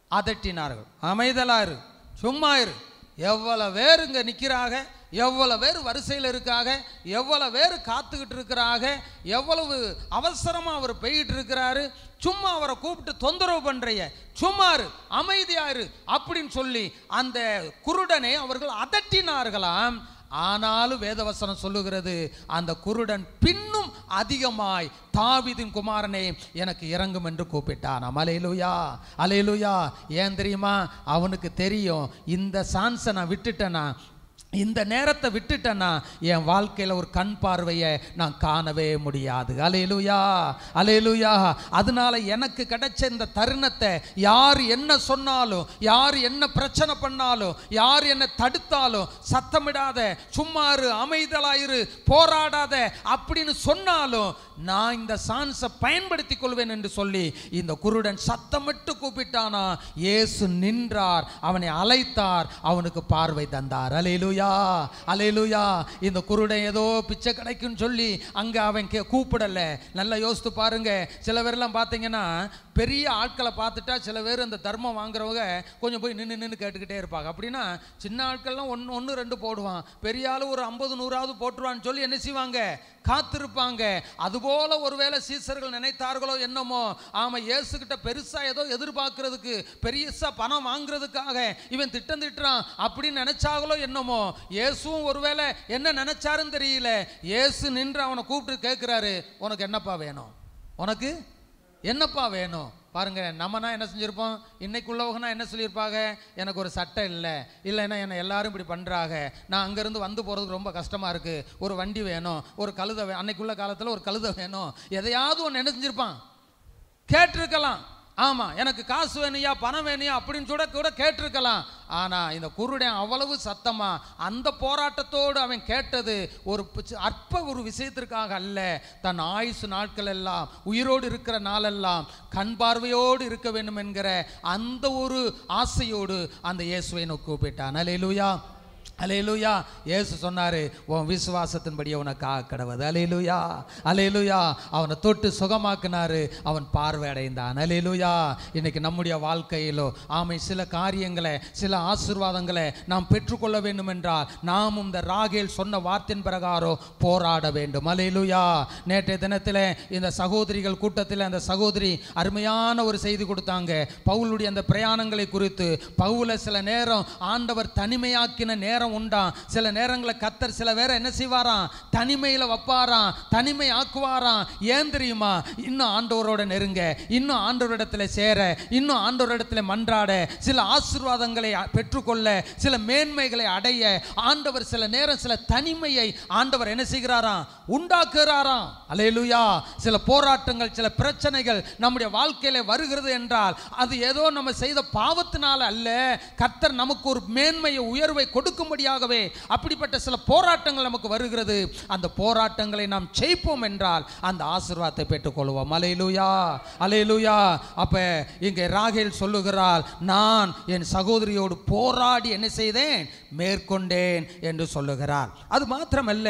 அதட்டினார்கள். அமைதலாரு, சும்மா இரு, எவ்வளோ பேர் இங்கே நிற்கிறாங்க, எவ்வளோ பேர் வரிசையில் இருக்காங்க, எவ்வளோ பேர் காத்துக்கிட்டு இருக்கிறாங்க, எவ்வளவு அவசரமாக அவர் போய்கிட்டு இருக்கிறாரு, சும்மா அவரை கூப்பிட்டு தொந்தரவு பண்ணுறைய, சும்மாரு, அமைதியாரு அப்படின்னு சொல்லி அந்த குருடனை அவர்கள் அதட்டினார்களாம். ஆனாலும் வேதவசனம் சொல்லுகிறது, அந்த குருடன் பின்னும் அதிகமாய் தாவீதின் குமாரனே எனக்கு இறங்கும் என்று கூப்பிட்டான். அல்லேலூயா, அல்லேலூயா. ஏன் தெரியுமா? அவனுக்கு தெரியும், இந்த சான்ஸை நான் விட்டுட்டேனா, இந்த நேரத்தை விட்டுட்டேன்னா என் வாழ்க்கையில் ஒரு கண் பார்வையை நான் காணவே முடியாது. அல்லேலூயா, அல்லேலூயா. அதனால எனக்கு கிடைச்ச இந்த தருணத்தை யார் என்ன சொன்னாலும், யார் என்ன பிரச்சனை பண்ணாலும், யார் என்ன தடுத்தாலும் சத்தமிடாத, சும்மாரு, அமைதலாயிரு, போராடாத அப்படின்னு சொன்னாலும் நான் இந்த சான்ஸை பயன்படுத்தி கொள்வேன் என்று சொல்லி இந்த குருடன் சத்தமிட்டு கூப்பிட்டானா. இயேசு நின்றார், அவனை அழைத்தார், அவனுக்கு பார்வை தந்தார். அல்லேலூயா, அல்லேலூயா. இந்த குருடன் ஏதோ பிச்சை கிடைக்குன்னு சொல்லி அங்கே அவன் கூப்பிடல. நல்லா யோசித்து பாருங்க. சில பேர்லாம் பார்த்தீங்கன்னா பெரிய ஆட்களை பார்த்துட்டா சில பேர் அந்த தர்மம் வாங்குறவங்க கொஞ்சம் போய் நின்று நின்று கேட்டுக்கிட்டே இருப்பாங்க. அப்படின்னா சின்ன ஆட்கள்லாம் ஒன்று ஒன்று ரெண்டு போடுவான், பெரிய ஆள் ஒரு ஐம்பது நூறாவது போட்டுருவான்னு சொல்லி என்ன செய்வாங்க, காத்திருப்பாங்க. அதுபோல ஒருவேளை சீசர்கள் நினைத்தார்களோ என்னமோ, ஆமா இயேசுகிட்ட பெருசா ஏதோ எதிர்பார்க்கறதுக்கு, பெருசா பணம் வாங்குறதுக்காக இவன் திட்டம் திட்டுறான் அப்படின்னு நினைச்சாங்களோ என்னமோ. இயேசுவும் ஒருவேளை என்ன நினைச்சாருன்னு தெரியல. இயேசு நின்று அவனை கூப்பிட்டு கேட்கிறாரு, உனக்கு என்னப்பா வேணும், உனக்கு என்னப்பா வேணும். பாருங்க, நம்மனா என்ன செஞ்சிருப்போம், இன்னைக்குள்ளவங்கன்னா என்ன சொல்லியிருப்பாங்க, எனக்கு ஒரு சட்டை இல்லை, இல்லைன்னா என்ன எல்லாரும் இப்படி பண்ணுறாங்க, நான் அங்கேருந்து வந்து போகிறதுக்கு ரொம்ப கஷ்டமாக இருக்குது, ஒரு வண்டி வேணும், ஒரு கழுதை வே அன்னைக்குள்ள காலத்தில் ஒரு கழுதை வேணும், எதையாவது ஒன்று என்ன செஞ்சிருப்பான், கேட்டிருக்கலாம். ஆமாம், எனக்கு காசு வேணுயா, பணம் வேணுயா அப்படின்னு கூட கூட கேட்டிருக்கலாம். ஆனால் இந்த குருடன் அவ்வளவு சத்தமாக அந்த போராட்டத்தோடு அவன் கேட்டது ஒரு அற்ப ஒரு விஷயத்திற்காக அல்ல. தன் ஆயுசு நாட்கள் எல்லாம், உயிரோடு இருக்கிற நாளெல்லாம் கண் பார்வையோடு இருக்க வேண்டும் என்கிற அந்த ஒரு ஆசையோடு அந்த இயேசுவை நோக்கி கூப்பிட்டான். அல்லேலூயா, அல்லேலூயா. இயேசு சொன்னாரு, உன் விசுவாசத்தின்படி உனக்கு ஆக கடவுது. அல்லேலூயா, அல்லேலூயா. அவனை தொட்டு சுகமாக்குனாரு, அவன் பார்வை அடைந்தான். அல்லேலூயா. இன்னைக்கு நம்முடைய வாழ்க்கையிலோ ஆமை சில காரியங்களை, சில ஆசீர்வாதங்களை நாம் பெற்றுக்கொள்ள வேண்டும் என்றால் நாமும் இந்த ராகேல் சொன்ன வார்த்தையின் பிரகாரம் போராட வேண்டும். அல்லேலூயா. நேற்றைய தினத்தில் இந்த சகோதரிகள் கூட்டத்தில் அந்த சகோதரி அருமையான ஒரு செய்தி கொடுத்தாங்க. பவுலுடைய அந்த பிரயாணங்களை குறித்து. பவுலை சில நேரம் ஆண்டவர் தனிமையாக்கின நேரம் உண்டா. சில நேரங்களில் கத்தர் சில பேரை என்ன செய்வாராம், தனிமையில் வைப்பாராம், தனிமை ஆக்குவாராம். ஏன் தெரியுமா, இன்னும் ஆண்டவரோட நெருங்க, இன்னும் ஆண்டவரிடத்தில் சேர, இன்னும் ஆண்டவரிடத்தில் மன்றாட, சில ஆசீர்வாதங்களை பெற்றுக்கொள்ள, சில மேன்மைகளை அடைய ஆண்டவர் சில நேரம் சில தனிமையை ஆண்டவர் என்ன செய்கிறாராம், உண்டாக்குகிறாராம். அல்லேலூயா. சில போராட்டங்கள், சில பிரச்சனைகள் நம்முடைய வாழ்க்கையில வருகிறது என்றால் அது ஏதோ நம்ம செய்த பாவத்தினால அல்ல, கர்த்தர் நமக்கு ஒரு மேன்மையை, உயர்வை கொடுக்கும்படியாகவே அப்படிப்பட்ட சில போராட்டங்கள் நமக்கு வருகிறது. அந்த போராட்டங்களை நாம் ஜெயிப்போம் என்றால் அந்த ஆசீர்வாதத்தை பெற்றுக்கொள்வோம். அல்லேலூயா, அல்லேலூயா. அப்ப இங்கே ராகேல் சொல்லுகிறாள், நான் என் சகோதரியோடு போராடி என்ன செய்தேன், மேற்கொண்டேன் என்று சொல்லுகிறார். அது மாத்திரமல்ல,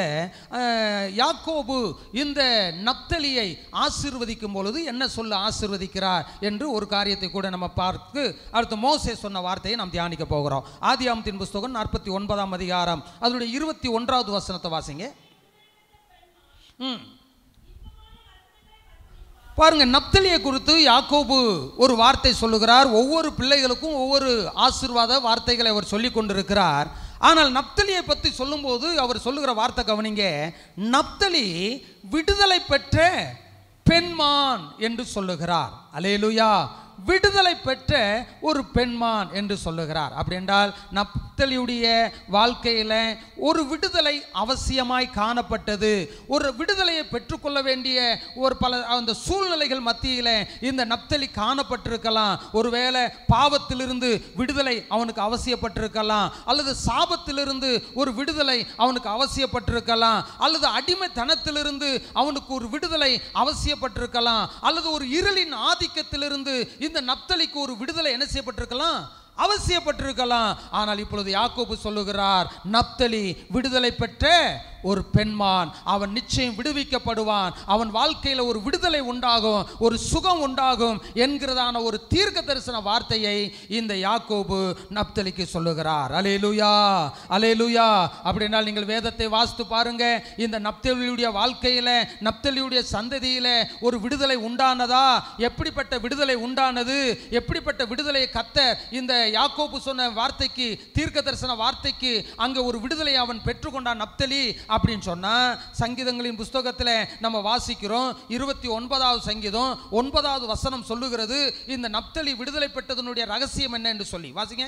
யாக்கோபு இந்த நப்தலியை ஆசீர்வதிக்கும் பொழுது என்ன சொல்ல ஆசீர்வதிக்கிறார் என்று ஒரு காரியத்தை கூட நம்ம பார்த்து அடுத்து மோசே சொன்ன வார்த்தையை நாம் தியானிக்க போகிறோம். ஆதியாகமத்தின் புஸ்தகம் நாற்பத்தி ஒன்பதாம் அதிகாரம் அதனுடைய இருபத்தி ஒன்றாவது வசனத்தை வாசிங்க. ம் பாருங்க, நப்தலியை குறித்து யாக்கோபு ஒரு வார்த்தை சொல்லுகிறார். ஒவ்வொரு பிள்ளைகளுக்கும் ஒவ்வொரு ஆசீர்வாத வார்த்தைகளை அவர் சொல்லி கொண்டிருக்கிறார். ஆனால் நப்தலியை பற்றி சொல்லும்போது அவர் சொல்லுகிற வார்த்தை கவனிங்க. நப்தலி விடுதலை பெற்ற பெண்மான் என்று சொல்லுகிறார். அல்லேலூயா. விடுதலை பெற்ற ஒரு பெண்மான் என்று சொல்லுகிறார். அப்படி என்றால் நப்தலியுடைய வாழ்க்கையில் ஒரு விடுதலை அவசியமாய் காணப்பட்டது. ஒரு விடுதலையை பெற்றுக்கொள்ள வேண்டிய ஒரு பல அந்த சூழ்நிலைகள் மத்தியில் இந்த நப்தலி காணப்பட்டிருக்கலாம். ஒருவேளை பாவத்திலிருந்து விடுதலை அவனுக்கு அவசியப்பட்டிருக்கலாம், அல்லது சாபத்திலிருந்து ஒரு விடுதலை அவனுக்கு அவசியப்பட்டிருக்கலாம், அல்லது அடிமைத்தனத்திலிருந்து அவனுக்கு ஒரு விடுதலை அவசியப்பட்டிருக்கலாம், அல்லது ஒரு இருளின் ஆதிக்கத்திலிருந்து இந்த நப்தலிக்கு ஒரு விடுதலை என்ன செய்யப்பட்டிருக்கலாம், அவசியப்பட்டிருக்கலாம். ஆனால் இப்பொழுது யாக்கோபு சொல்லுகிறார், நப்தலி விடுதலை பெற்ற ஒரு பெண்மான், அவன் நிச்சயம் விடுவிக்கப்படுவான், அவன் வாழ்க்கையில் ஒரு விடுதலை உண்டாகும், ஒரு சுகம் உண்டாகும் என்கிறதான ஒரு தீர்க்க தரிசன வார்த்தையை இந்த யாக்கோபு நப்தலிக்கு சொல்லுகிறார். அல்லேலூயா, அல்லேலூயா. அப்படினால் நீங்கள் வேதத்தை வாசித்து பாருங்க. இந்த நப்தலியுடைய வாழ்க்கையில, நப்தலியுடைய சந்ததியில ஒரு விடுதலை உண்டானதா? எப்படிப்பட்ட விடுதலை உண்டானது? எப்படிப்பட்ட விடுதலை கர்த்தர் இந்த யாக்கோபு சொன்ன வார்த்தைக்கு, தீர்க்க தரிசன வார்த்தைக்கு அங்க ஒரு விடுதலை அவன் பெற்றுக்கொண்டான் நப்தலி அப்படின்னு சொன்னா, சங்கீதங்களின் புஸ்தகத்தில் நம்ம வாசிக்கிறோம். இருபத்தி ஒன்பதாவது சங்கீதம் ஒன்பதாவது வசனம் சொல்லுகிறது இந்த நப்தலி விடுதலை பெற்றதனுடைய ரகசியம் என்ன என்று சொல்லி வாசிங்க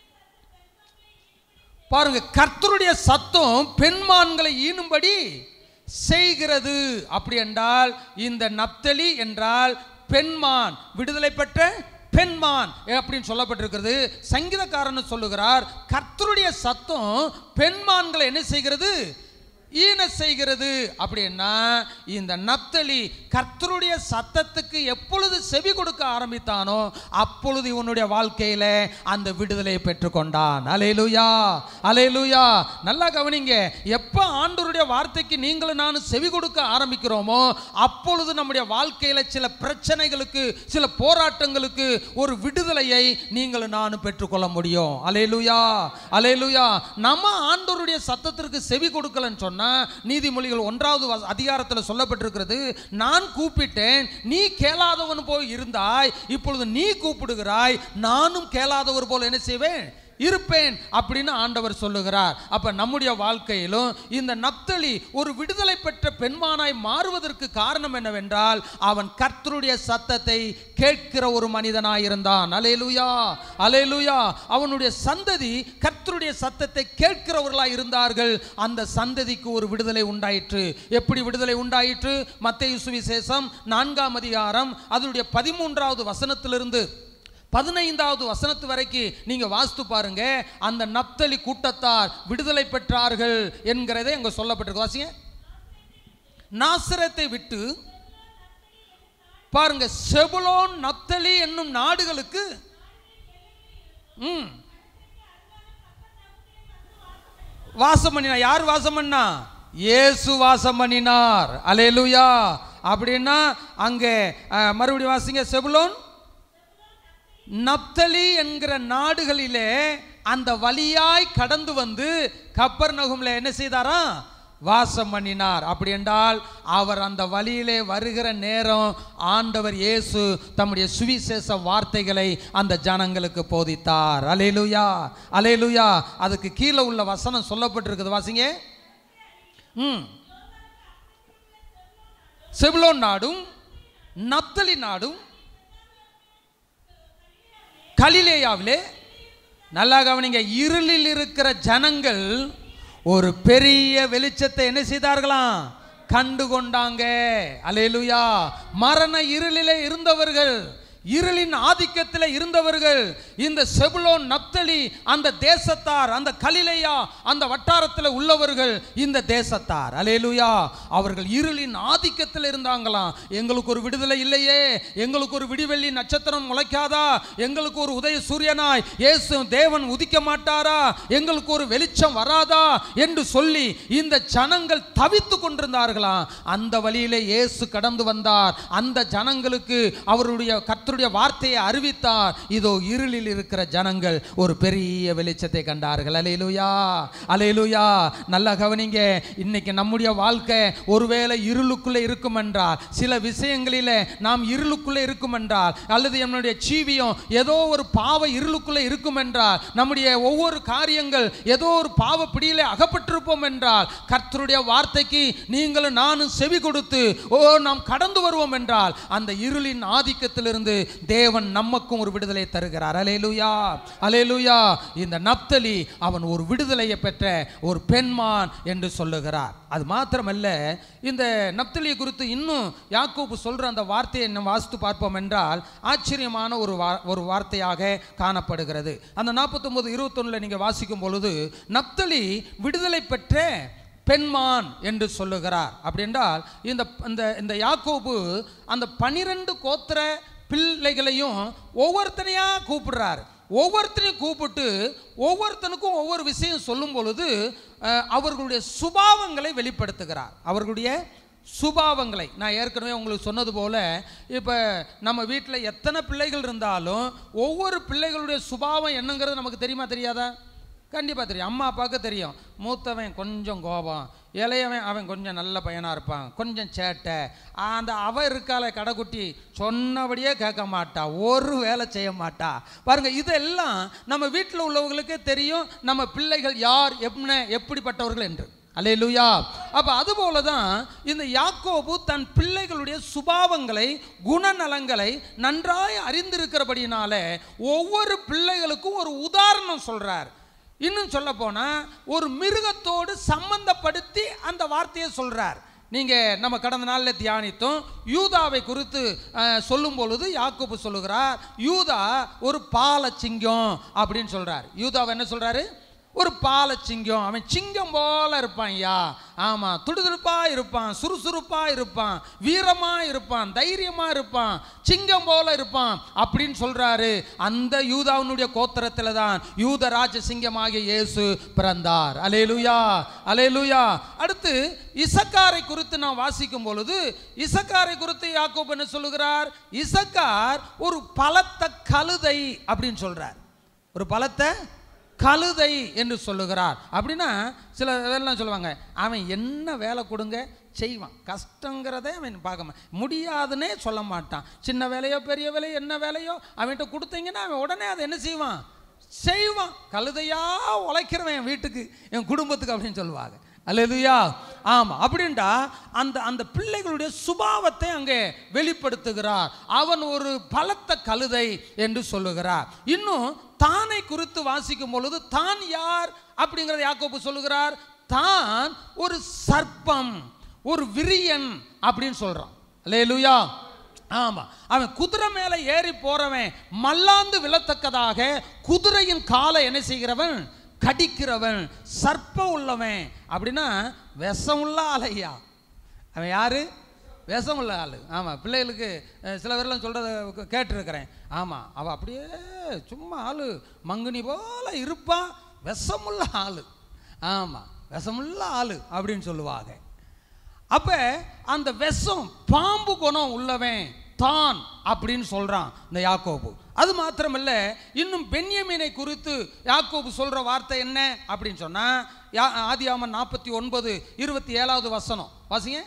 பாருங்க. கர்த்தருடைய சத்தம் பெண்மான்களை ஈனும்படி செய்கிறது. அப்படி என்றால் இந்த நப்தலி என்றால் பெண்மான், விடுதலை பெற்ற பெண்மான் அப்படின்னு சொல்லப்பட்டிருக்கிறது. சங்கீதக்காரன் சொல்லுகிறார், கர்த்தருடைய சத்தம் பெண்மான்களை என்ன செய்கிறது? ஈன செய்கிறது. அப்படின்னா இந்த நப்தலி கர்த்தருடைய சத்தத்துக்கு எப்பொழுது செவி கொடுக்க ஆரம்பித்தானோ அப்பொழுது இவனுடைய வாழ்க்கையில அந்த விடுதலையை பெற்றுக்கொண்டான். அல்லேலூயா, அல்லேலூயா. நல்லா கவனிங்க. எப்ப ஆண்டவருடைய வார்த்தைக்கு நீங்களும் நானும் செவி கொடுக்க ஆரம்பிக்கிறோமோ அப்பொழுது நம்முடைய வாழ்க்கையில சில பிரச்சனைகளுக்கு, சில போராட்டங்களுக்கு ஒரு விடுதலையை நீங்களும் நானும் பெற்றுக்கொள்ள முடியும். அல்லேலூயா, அல்லேலூயா. நம்ம ஆண்டவருடைய சத்தத்திற்கு செவி கொடுக்கலன்னு சொன்னா, நீதிமொழிகள் ஒன்றாவது அதிகாரத்தில் சொல்லப்பட்டிருக்கிறது, நான் கூப்பிட்டேன் நீ கேளாதவன் போய் இருந்தாய், இப்பொழுது நீ கூப்பிடுகிறாய், நானும் கேளாதவர் போல என்ன செய்வேன்? இருப்பேன் அப்படின்னு ஆண்டவர் சொல்லுகிறார். அப்ப நம்முடைய வாழ்க்கையிலும் இந்த நப்தலி ஒரு விடுதலை பெற்ற பெண்மானாய் மாறுவதற்கு காரணம் என்னவென்றால் அவன் கர்த்தருடைய சத்தத்தை கேட்கிற ஒரு மனிதனாய் இருந்தான். அல்லேலூயா, அல்லேலூயா. அவனுடைய சந்ததி கர்த்தருடைய சத்தத்தை கேட்கிறவர்களாய் இருந்தார்கள். அந்த சந்ததிக்கு ஒரு விடுதலை உண்டாயிற்று. எப்படி விடுதலை உண்டாயிற்று? மத்தேயு சுவிசேஷம் நான்காம் அதிகாரம் அதனுடைய பதிமூன்றாவது வசனத்திலிருந்து பதினைந்தாவது வசனத்து வரைக்கும் நீங்க வாசித்து பாருங்க. அந்த நப்தலி கூட்டத்தார் விடுதலை பெற்றார்கள் என்கிறதே அங்க சொல்லப்பட்டிருக்கு. வாசிங்க. நாசரத்தை விட்டு பாருங்க, செபுலோன் நப்தலி என்னும் நாடுகளுக்கு ம் வாசம் பண்ணினார். யார் வாசம் பண்ணா? இயேசு வாசம் பண்ணினார். அல்லேலூயா. அப்படின்னா அங்கே மறுபடியும் வாசிங்க. செபுலோன் நப்தலி என்கிற நாடுகளிலே அந்த வழியாய் கடந்து வந்து கப்பர்நகூம்ல என்ன செய்தாரா? வாசம் பண்ணினார். அப்படி என்றால் அவர் அந்த வழியிலே வருகிற நேரம் ஆண்டவர் இயேசு தம்முடைய சுவிசேஷ வார்த்தைகளை அந்த ஜனங்களுக்கு போதித்தார். அல்லேலூயா, அல்லேலூயா. அதுக்கு கீழே உள்ள வசனம் சொல்லப்பட்டிருக்குது. வாசிங்க. ம் செபுலோன் நாடும் நப்தலி நாடும் கலிலேயாவிலே, நல்லா கவனிங்க, இருளில் இருக்கிற ஜனங்கள் ஒரு பெரிய வெளிச்சத்தை என்ன செய்தார்களாம்? கண்டு கொண்டாங்க. அல்லேலூயா. மரண இருளிலே இருந்தவர்கள், இருளின் ஆதிக்கத்தில் இருந்தவர்கள், இந்த செபுலோன் நப்தலி அந்த தேசத்தார், அந்த கலிலேயா அந்த வட்டாரத்தில் உள்ளவர்கள், இந்த தேசத்தார். அல்லேலூயா. அவர்கள் இருளின் ஆதிக்கத்தில் இருந்தாங்களாம். எங்களுக்கு ஒரு விடுதலை இல்லையே, எங்களுக்கு ஒரு விடிவெள்ளி நட்சத்திரம் முளைக்காதா, எங்களுக்கு ஒரு உதய சூரியனாய் இயேசு தேவன் உதிக்க மாட்டாரா, எங்களுக்கு ஒரு வெளிச்சம் வராதா என்று சொல்லி இந்த ஜனங்கள் தவித்து கொண்டிருந்தார்களாம். அந்த வழியிலே இயேசு கடந்து வந்தார். அந்த ஜனங்களுக்கு அவருடைய கர்த்தருடைய வார்த்தையை அறிவித்தார். இதோ இருளில் இருக்கிற ஜனங்கள் ஒரு பெரிய வெளிச்சத்தை கண்டார்கள். அல்லேலூயா, அல்லேலூயா. நல்லா கவனிங்க. இன்னைக்கு நம்முடைய வாழ்க்கை ஒருவேளை இருளுக்குள்ளே இருக்கும் என்றால், சில விஷயங்களிலே நாம் இருளுக்குள்ளே இருக்கும் என்றால், அல்லது நம்முடைய ஜீவியம் ஏதோ ஒரு பாவ இருளுக்குள்ளே இருக்கும் என்றால், நம்முடைய ஒவ்வொரு காரியங்கள் ஏதோ ஒரு பாவ பிடியிலே அகப்பட்டிருப்போம் என்றால், கர்த்தருடைய வார்த்தைக்கு நீங்களும் நானும் செவி கொடுத்து ஓ நாம் கடந்து வருவோம் என்றால், அந்த இருளின் ஆதிக்கத்திலிருந்து தேவன் நமக்கும் ஒரு விடுதலை தருகிறார். அல்லேலூயா, அல்லேலூயா. இந்த நப்தலி அவன் ஒரு விடுதலையை பெற்ற ஒரு பெண்மான் என்று சொல்லுகிறார். அது மாத்திரமல்ல, இந்த நப்தலியை குறித்து இன்னும் யாக்கோபு சொல்ற அந்த வார்த்தையை நம்ம வாசித்து பார்ப்போம் என்றால் ஆச்சரியமான ஒரு ஒரு வார்த்தையாக காணப்படுகிறது. அந்த நாற்பத்தி ஒன்பது இருபத்தி ஒண்ணுல நீங்க வாசிக்கும் பொழுது நப்தலி விடுதலை பெற்ற பெண்மான் என்று சொல்லுகிறார். அப்படி என்றால் இந்த இந்த யாக்கோபு அந்த பனிரெண்டு கோத்திர பிள்ளைகளையும் ஒவ்வொருத்தனையா கூப்பிடுறார். ஒவ்வொருத்தரையும் கூப்பிட்டு ஒவ்வொருத்தனுக்கும் ஒவ்வொரு விஷயம் சொல்லும் பொழுது அவர்களுடைய சுபாவங்களை வெளிப்படுத்துகிறார். அவர்களுடைய சுபாவங்களை நான் ஏற்கனவே உங்களுக்கு சொன்னது போல், இப்போ நம்ம வீட்டில் எத்தனை பிள்ளைகள் இருந்தாலும் ஒவ்வொரு பிள்ளைகளுடைய சுபாவம் என்னங்கிறது நமக்கு தெரியுமா தெரியாதா? கண்டிப்பாக தெரியும். அம்மா அப்பாவுக்கு தெரியும். மூத்தவன் கொஞ்சம் கோபம், இளையவன் அவன் கொஞ்சம் நல்ல பையனாக இருப்பான், கொஞ்சம் சேட்டை. அந்த அவன் இருக்கால கடைக்குட்டி சொன்னபடியே கேட்க மாட்டா, ஒரு வேலை செய்ய மாட்டா. பாருங்கள், இதெல்லாம் நம்ம வீட்டில் உள்ளவங்களுக்கே தெரியும் நம்ம பிள்ளைகள் யார் என்ன எப்படிப்பட்டவர்கள் என்று. அல்லேலூயா. அப்போ அதுபோல தான் இந்த யாக்கோபு தன் பிள்ளைகளுடைய சுபாவங்களை குணநலங்களை நன்றாய் அறிந்திருக்கிறபடினால ஒவ்வொரு பிள்ளைகளுக்கும் ஒரு உதாரணம் சொல்கிறார். இன்னும் சொல்ல போனால் ஒரு மிருகத்தோடு சம்பந்தப்படுத்தி அந்த வார்த்தையை சொல்கிறார். நீங்கள் நம்ம கடந்த நாளில் தியானித்தோம். யூதாவை குறித்து சொல்லும் பொழுது யாக்கோபு சொல்லுகிறார், யூதா ஒரு பாலச்சிங்கம் அப்படின்னு சொல்கிறார். யூதாவை என்ன சொல்கிறாரு? ஒரு பாலச்சிங்கம். அவன் சிங்கம் போல இருப்பான் ஐயா. ஆமாம், துடுதுடுப்பாக இருப்பான், சுறுசுறுப்பாக இருப்பான், வீரமாக இருப்பான், தைரியமாக இருப்பான், சிங்கம் போல இருப்பான் அப்படின்னு சொல்கிறாரு. அந்த யூதாவினுடைய கோத்திரத்தில் தான் யூத ராஜ சிங்கமாகிய இயேசு பிறந்தார். அல்லேலூயா, அல்லேலூயா. அடுத்து இசக்காரை குறித்து நான் வாசிக்கும் பொழுது இசக்காரை குறித்து யாக்கோபு என்ன சொல்லுகிறார்? இசக்கார் ஒரு பலத்த கழுதை அப்படின்னு சொல்கிறார். ஒரு பலத்த கழுதை என்று சொல்லுகிறார். அப்படின்னா சில வேலைலாம் சொல்லுவாங்க, அவன் என்ன வேலை கொடுங்க செய்வான், கஷ்டங்கிறதே அவன் பார்க்க முடியாதுன்னே சொல்ல மாட்டான். சின்ன வேலையோ பெரிய வேலையோ என்ன வேலையோ அவன்கிட்ட கொடுத்தீங்கன்னா அவன் உடனே அதை என்ன செய்வான், செய்வான். கழுதையா உழைக்கிறவன் வீட்டுக்கு என் குடும்பத்துக்கு அப்படின்னு சொல்லுவாங்க. அல்லேலூயா. ஆமாம். அப்படின்டா அந்த அந்த பிள்ளைகளுடைய சுபாவத்தை அங்கே வெளிப்படுத்துகிறார். அவன் ஒரு பலத்த கழுதை என்று சொல்லுகிறார். இன்னும் தானை குறித்து வாசிக்கும் பொழுது தான் யார் அப்படிங்கிறத யாக்கோபு சொல்லுகிறார். தான் ஒரு சர்ப்பம், ஒரு விரியன் அப்படின்னு சொல்றான். அல்லேலூயா. ஆமாம். அவன் குதிரை மேலே ஏறி போறவன், மல்லாந்து விழத்தக்கதாக குதிரையின் காலை என்ன செய்கிறவன், கடிக்கிறவன், சர்ப்பம் உள்ளவன். அப்படின்னா விஷம் உள்ள ஆளையா அவன். யாரு? விஷம் உள்ள ஆள். ஆமாம். பிள்ளைகளுக்கு சில பேர்லாம் சொல்கிறத கேட்டிருக்கிறேன். ஆமாம், அவள் அப்படியே சும்மா ஆள் மங்குனி போல இருப்பான், விஷமுள்ள ஆள். ஆமாம், விஷமுள்ள ஆள் அப்படின்னு சொல்லுவாங்க. அப்போ அந்த விஷம் பாம்பு குணம் உள்ளவன் தான் அப்படின்னு சொல்கிறான் இந்த யாக்கோபு. அது மாத்திரமல்ல, இன்னும் பென்யமீனை குறித்து யாக்கோபு சொல்கிற வார்த்தை என்ன அப்படின்னு சொன்னால் ஆதியாகமம் நாற்பத்தி ஒன்பது இருபத்தி ஏழாவது வசனம் வாசிங்க.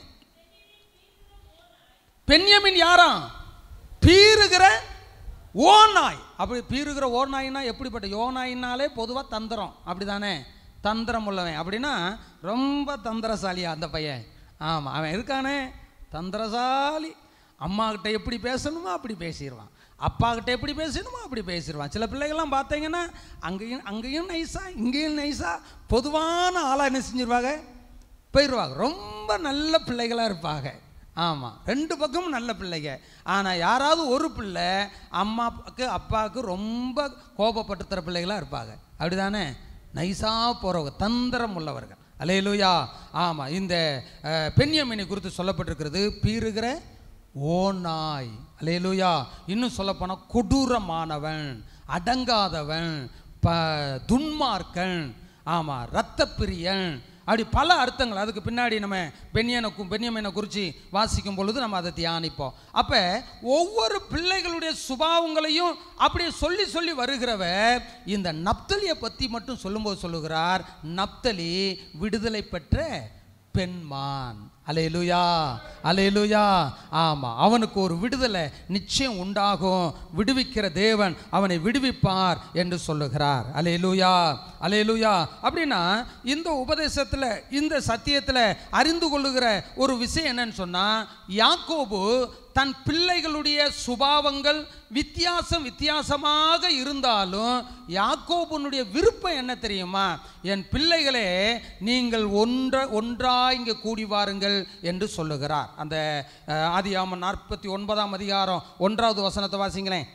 பென்யமீன் யாராம்? பீறுகிற ஓநாய். அப்படி பீறுகிற ஓநாயினா எப்படிப்பட்ட? யோநாயினாலே பொதுவாக தந்திரம், அப்படி தானே, தந்திரம் உள்ளவன். அப்படின்னா ரொம்ப தந்திரசாலியா அந்த பையன். ஆமாம், அவன் இருக்கானே தந்திரசாலி. அம்மா கிட்ட எப்படி பேசணுமோ அப்படி பேசிடுவான், அப்பா கிட்ட எப்படி பேசணுமோ அப்படி பேசிடுவான். சில பிள்ளைகள்லாம் பார்த்தீங்கன்னா அங்கேயும் அங்கேயும் நைஸா இங்கேயும் நைஸா பொதுவான ஆளாக என்ன செஞ்சிருவாங்க, போயிடுவாங்க. ரொம்ப நல்ல பிள்ளைகளாக இருப்பாங்க. ஆமாம், ரெண்டு பக்கமும் நல்ல பிள்ளைங்க. ஆனால் யாராவது ஒரு பிள்ளை அம்மாவுக்கு அப்பாவுக்கு ரொம்ப கோபப்படுத்துகிற பிள்ளைகளாக இருப்பாங்க. அப்படி தானே, நைஸாக போகிறவங்க, தந்திரம் உள்ளவர்கள். அல்லேலூயா. ஆமாம், இந்த பென்யமீனை குறித்து சொல்லப்பட்டிருக்கிறது பீறுகிற ஓநாய். அல்லேலூயா. இன்னும் சொல்லப்போனால் கொடூரமானவன், அடங்காதவன், ப துன்மார்க்கன், ஆமாம், இரத்தப்பிரியன், அப்படி பல அர்த்தங்கள். அதுக்கு பின்னாடி நம்ம பென்யனுக்கும் பென்யமீனை குறித்து வாசிக்கும் பொழுது நம்ம அதை தியானிப்போம். அப்போ ஒவ்வொரு பிள்ளைகளுடைய சுபாவங்களையும் அப்படியே சொல்லி சொல்லி வருகிறவர் இந்த நப்தலியை பற்றி மட்டும் சொல்லும்போது சொல்லுகிறார், நப்தலி விடுதலை பெற்ற பெண்மான். அல்லேலூயா, அல்லேலூயா. ஆமாம், அவனுக்கு ஒரு விடுதலை நிச்சயம் உண்டாகும், விடுவிக்கிற தேவன் அவனை விடுவிப்பார் என்று சொல்லுகிறார். அல்லேலூயா, அல்லேலூயா. அப்படின்னா இந்த உபதேசத்தில் இந்த சத்தியத்தில் அறிந்து கொள்ளுகிற ஒரு விஷயம் என்னன்னு சொன்னால், யாக்கோபு தன் பிள்ளைகளுடைய சுபாவங்கள் வித்தியாசம் வித்தியாசமாக இருந்தாலும் யாக்கோபுனுடைய விருப்பம் என்ன தெரியுமா? என் பிள்ளைகளே, நீங்கள் ஒன்ற ஒன்றாக இங்கே கூடி வாருங்கள் என்று சொல்லுகிறார். அந்த ஆதியாகமம் நாற்பத்தி ஒன்பதாம் அதிகாரம் ஒன்றாவது வசனத்தை வாசிங்களேன்.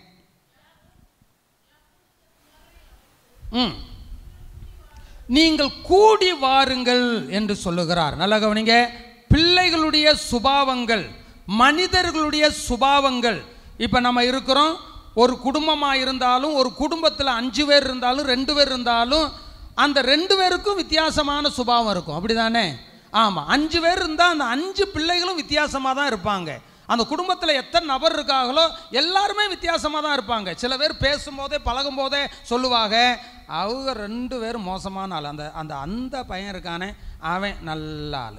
ம் நீங்கள் கூடி வாருங்கள் என்று சொல்லுகிறார். நல்ல கவனிங்க. பிள்ளைகளுடைய சுபாவங்கள், மனிதர்களுடைய சுபாவங்கள். இப்போ நம்ம இருக்கிறோம், ஒரு குடும்பமாக இருந்தாலும், ஒரு குடும்பத்தில் அஞ்சு பேர் இருந்தாலும், ரெண்டு பேர் இருந்தாலும், அந்த ரெண்டு பேருக்கும் வித்தியாசமான சுபாவம் இருக்கும். அப்படி தானே? ஆமாம். அஞ்சு பேர் இருந்தால் அந்த அஞ்சு பிள்ளைகளும் வித்தியாசமாக தான் இருப்பாங்க. அந்த குடும்பத்தில் எத்தனை நபர் இருக்காங்களோ எல்லாருமே வித்தியாசமாக தான் இருப்பாங்க. சில பேர் பேசும்போதே பழகும் போதே சொல்லுவாங்க, அவங்க ரெண்டு பேரும் மோசமான ஆள், அந்த அந்த அந்த பையன் இருக்கானே அவன் நல்ல ஆள்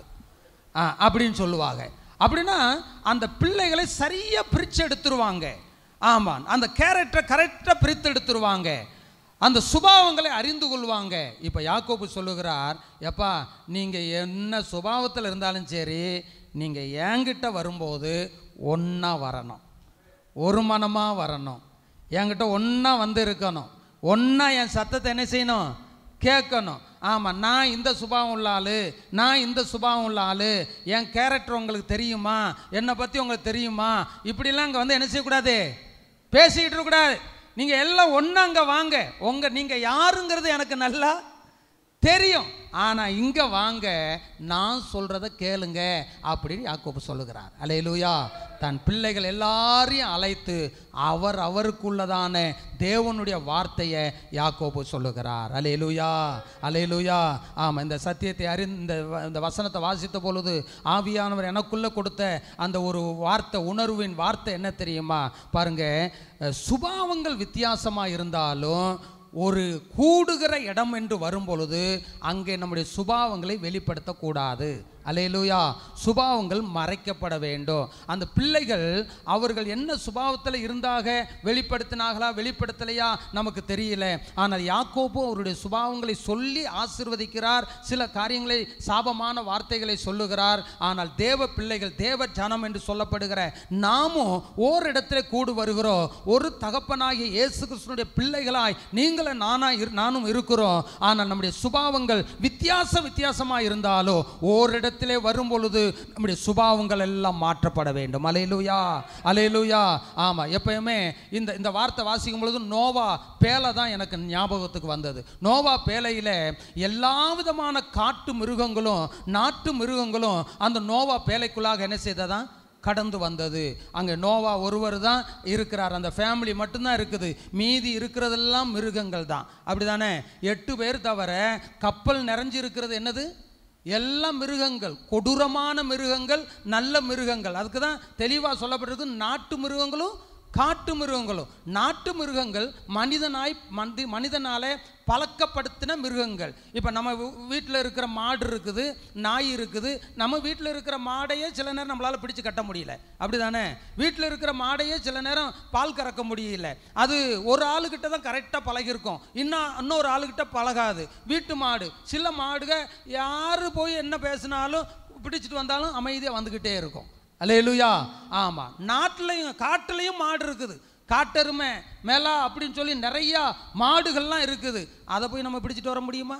ஆ அப்படின்னு சொல்லுவாங்க. அப்படின்னா அந்த பிள்ளைகளை சரியாக பிரித்து எடுத்துருவாங்க. ஆமாம், அந்த கேரக்டரை கரெக்டாக பிரித்து எடுத்துருவாங்க. அந்த சுபாவங்களை அறிந்து கொள்வாங்க. இப்போ யாக்கோபு சொல்லுகிறார், எப்பா நீங்கள் என்ன சுபாவத்தில் இருந்தாலும் சரி, நீங்கள் என்கிட்ட வரும்போது ஒன்றா வரணும், ஒரு மனமாக வரணும், என்கிட்ட ஒன்றா வந்து இருக்கணும், ஒன்றா என் சத்தத்தை என்ன செய்யணும், கேட்கணும். ஆமாம், நான் இந்த சுபாவம் உள்ள ஆள், நான் இந்த சுபாவம் உள்ள ஆள், என் கேரக்டர் உங்களுக்கு தெரியுமா, என்னை பற்றி உங்களுக்கு தெரியுமா, இப்படிலாம் இங்கே வந்து என்ன செய்யக்கூடாது, பேசிக்கிட்டு இருக்கக்கூடாது. நீங்கள் எல்லாம் ஒன்றா அங்கே வாங்க, உங்கள் நீங்கள் யாருங்கிறது எனக்கு நல்லா தெரியும், ஆனால் இங்கே வாங்க, நான் சொல்கிறத கேளுங்க அப்படின்னு யாக்கோபு சொல்லுகிறார். அல்லேலூயா. தன் பிள்ளைகள் எல்லாரையும் அழைத்து அவர் அவருக்குள்ளதான தேவனுடைய வார்த்தையை யாக்கோபு சொல்லுகிறார். அல்லேலூயா, அல்லேலூயா. ஆமாம், இந்த சத்தியத்தை அறிந்த இந்த வசனத்தை வாசித்த பொழுது ஆவியானவர் எனக்குள்ளே கொடுத்த அந்த ஒரு வார்த்தை, உணர்வின் வார்த்தை என்ன தெரியுமா? பாருங்க, சுபாவங்கள் வித்தியாசமாக இருந்தாலும் ஒரு கூடுகிற இடம் என்று வரும் பொழுது அங்கே நம்முடைய சுபாவங்களை வெளிப்படுத்தக்கூடாது. அல்லேலூயா. சுபாவங்கள் மறைக்கப்பட வேண்டும். அந்த பிள்ளைகள் அவர்கள் என்ன சுபாவத்தில் இருந்தாக வெளிப்படுத்தினார்களா வெளிப்படுத்தலையா நமக்கு தெரியல. ஆனால் யாக்கோபு அவருடைய சுபாவங்களை சொல்லி ஆசீர்வதிக்கிறார். சில காரியங்களை சாபமான வார்த்தைகளை சொல்லுகிறார். ஆனால் தேவ பிள்ளைகள், தேவ ஜனம் என்று சொல்லப்படுகிற நாமும் ஓரிடத்தில் கூடு வருகிறோம். ஒரு தகப்பனாகிய இயேசு கிறிஸ்துவினுடைய பிள்ளைகளாய் நீங்களும் நானாய் நானும் இருக்கிறோம். ஆனால் நம்முடைய சுபாவங்கள் வித்தியாச வித்தியாசமாக இருந்தாலோ ஓரிடத்தில் வரும் பொழுது நம்முடைய சுபாவங்கள் எல்லாம் மாற்றப்பட வேண்டும். அல்லேலூயா, அல்லேலூயா. ஆமாம், எப்பயுமே இந்த இந்த வார்த்தை வாசிக்கும் பொழுது நோவா பேலை தான் எனக்கு ஞாபகத்துக்கு வந்தது. நோவா பேலையில் எல்லா விதமான காட்டு மிருகங்களும் நாட்டு மிருகங்களும் அந்த நோவா பேலைக்குள்ளாக என்ன செய்ததான் கடந்து வந்தது. அங்கே நோவா ஒருவர் தான் இருக்கிறார், அந்த ஃபேமிலி மட்டும்தான் இருக்குது, மீதி இருக்கிறதெல்லாம் மிருகங்கள் தான். அப்படி தானே? எட்டு பேர் தவிர கப்பல் நிறைஞ்சு இருக்கிறது என்னது? எல்லாம் மிருகங்கள், கொடூரமான மிருகங்கள், நல்ல மிருகங்கள். அதுக்கு தான் தெளிவாக சொல்லப்பட்டிருக்கு, நாட்டு மிருகங்களும் காட்டு மிருகங்களும். நாட்டு மிருகங்கள் மனிதனாய் மந்தி மனிதனாலே பழக்கப்படுத்தின மிருகங்கள். இப்போ நம்ம வீட்டில் இருக்கிற மாடு இருக்குது, நாய் இருக்குது. நம்ம வீட்டில் இருக்கிற மாடையே சில நேரம் நம்மளால் பிடிச்சு கட்ட முடியல. அப்படி தானே? வீட்டில் இருக்கிற மாடையே சில நேரம் பால் கறக்க முடியல. அது ஒரு ஆளுக்கிட்ட தான் கரெக்டாக பழகிருக்கும், இன்னும் இன்னொரு ஆளுக்கிட்ட பழகாது. வீட்டு மாடு, சில மாடுக யார் போய் என்ன பேசினாலும் பிடிச்சிட்டு வந்தாலும் அமைதியாக வந்துக்கிட்டே இருக்கும். அல்லேலூயா. ஆமாம், நாட்டிலையும் காட்டிலையும் மாடு இருக்குது, காட்டெருமை மேலா அப்படின்னு சொல்லி நிறையா மாடுகள்லாம் இருக்குது. அதை போய் நம்ம பிடிச்சிட்டு வர முடியுமா?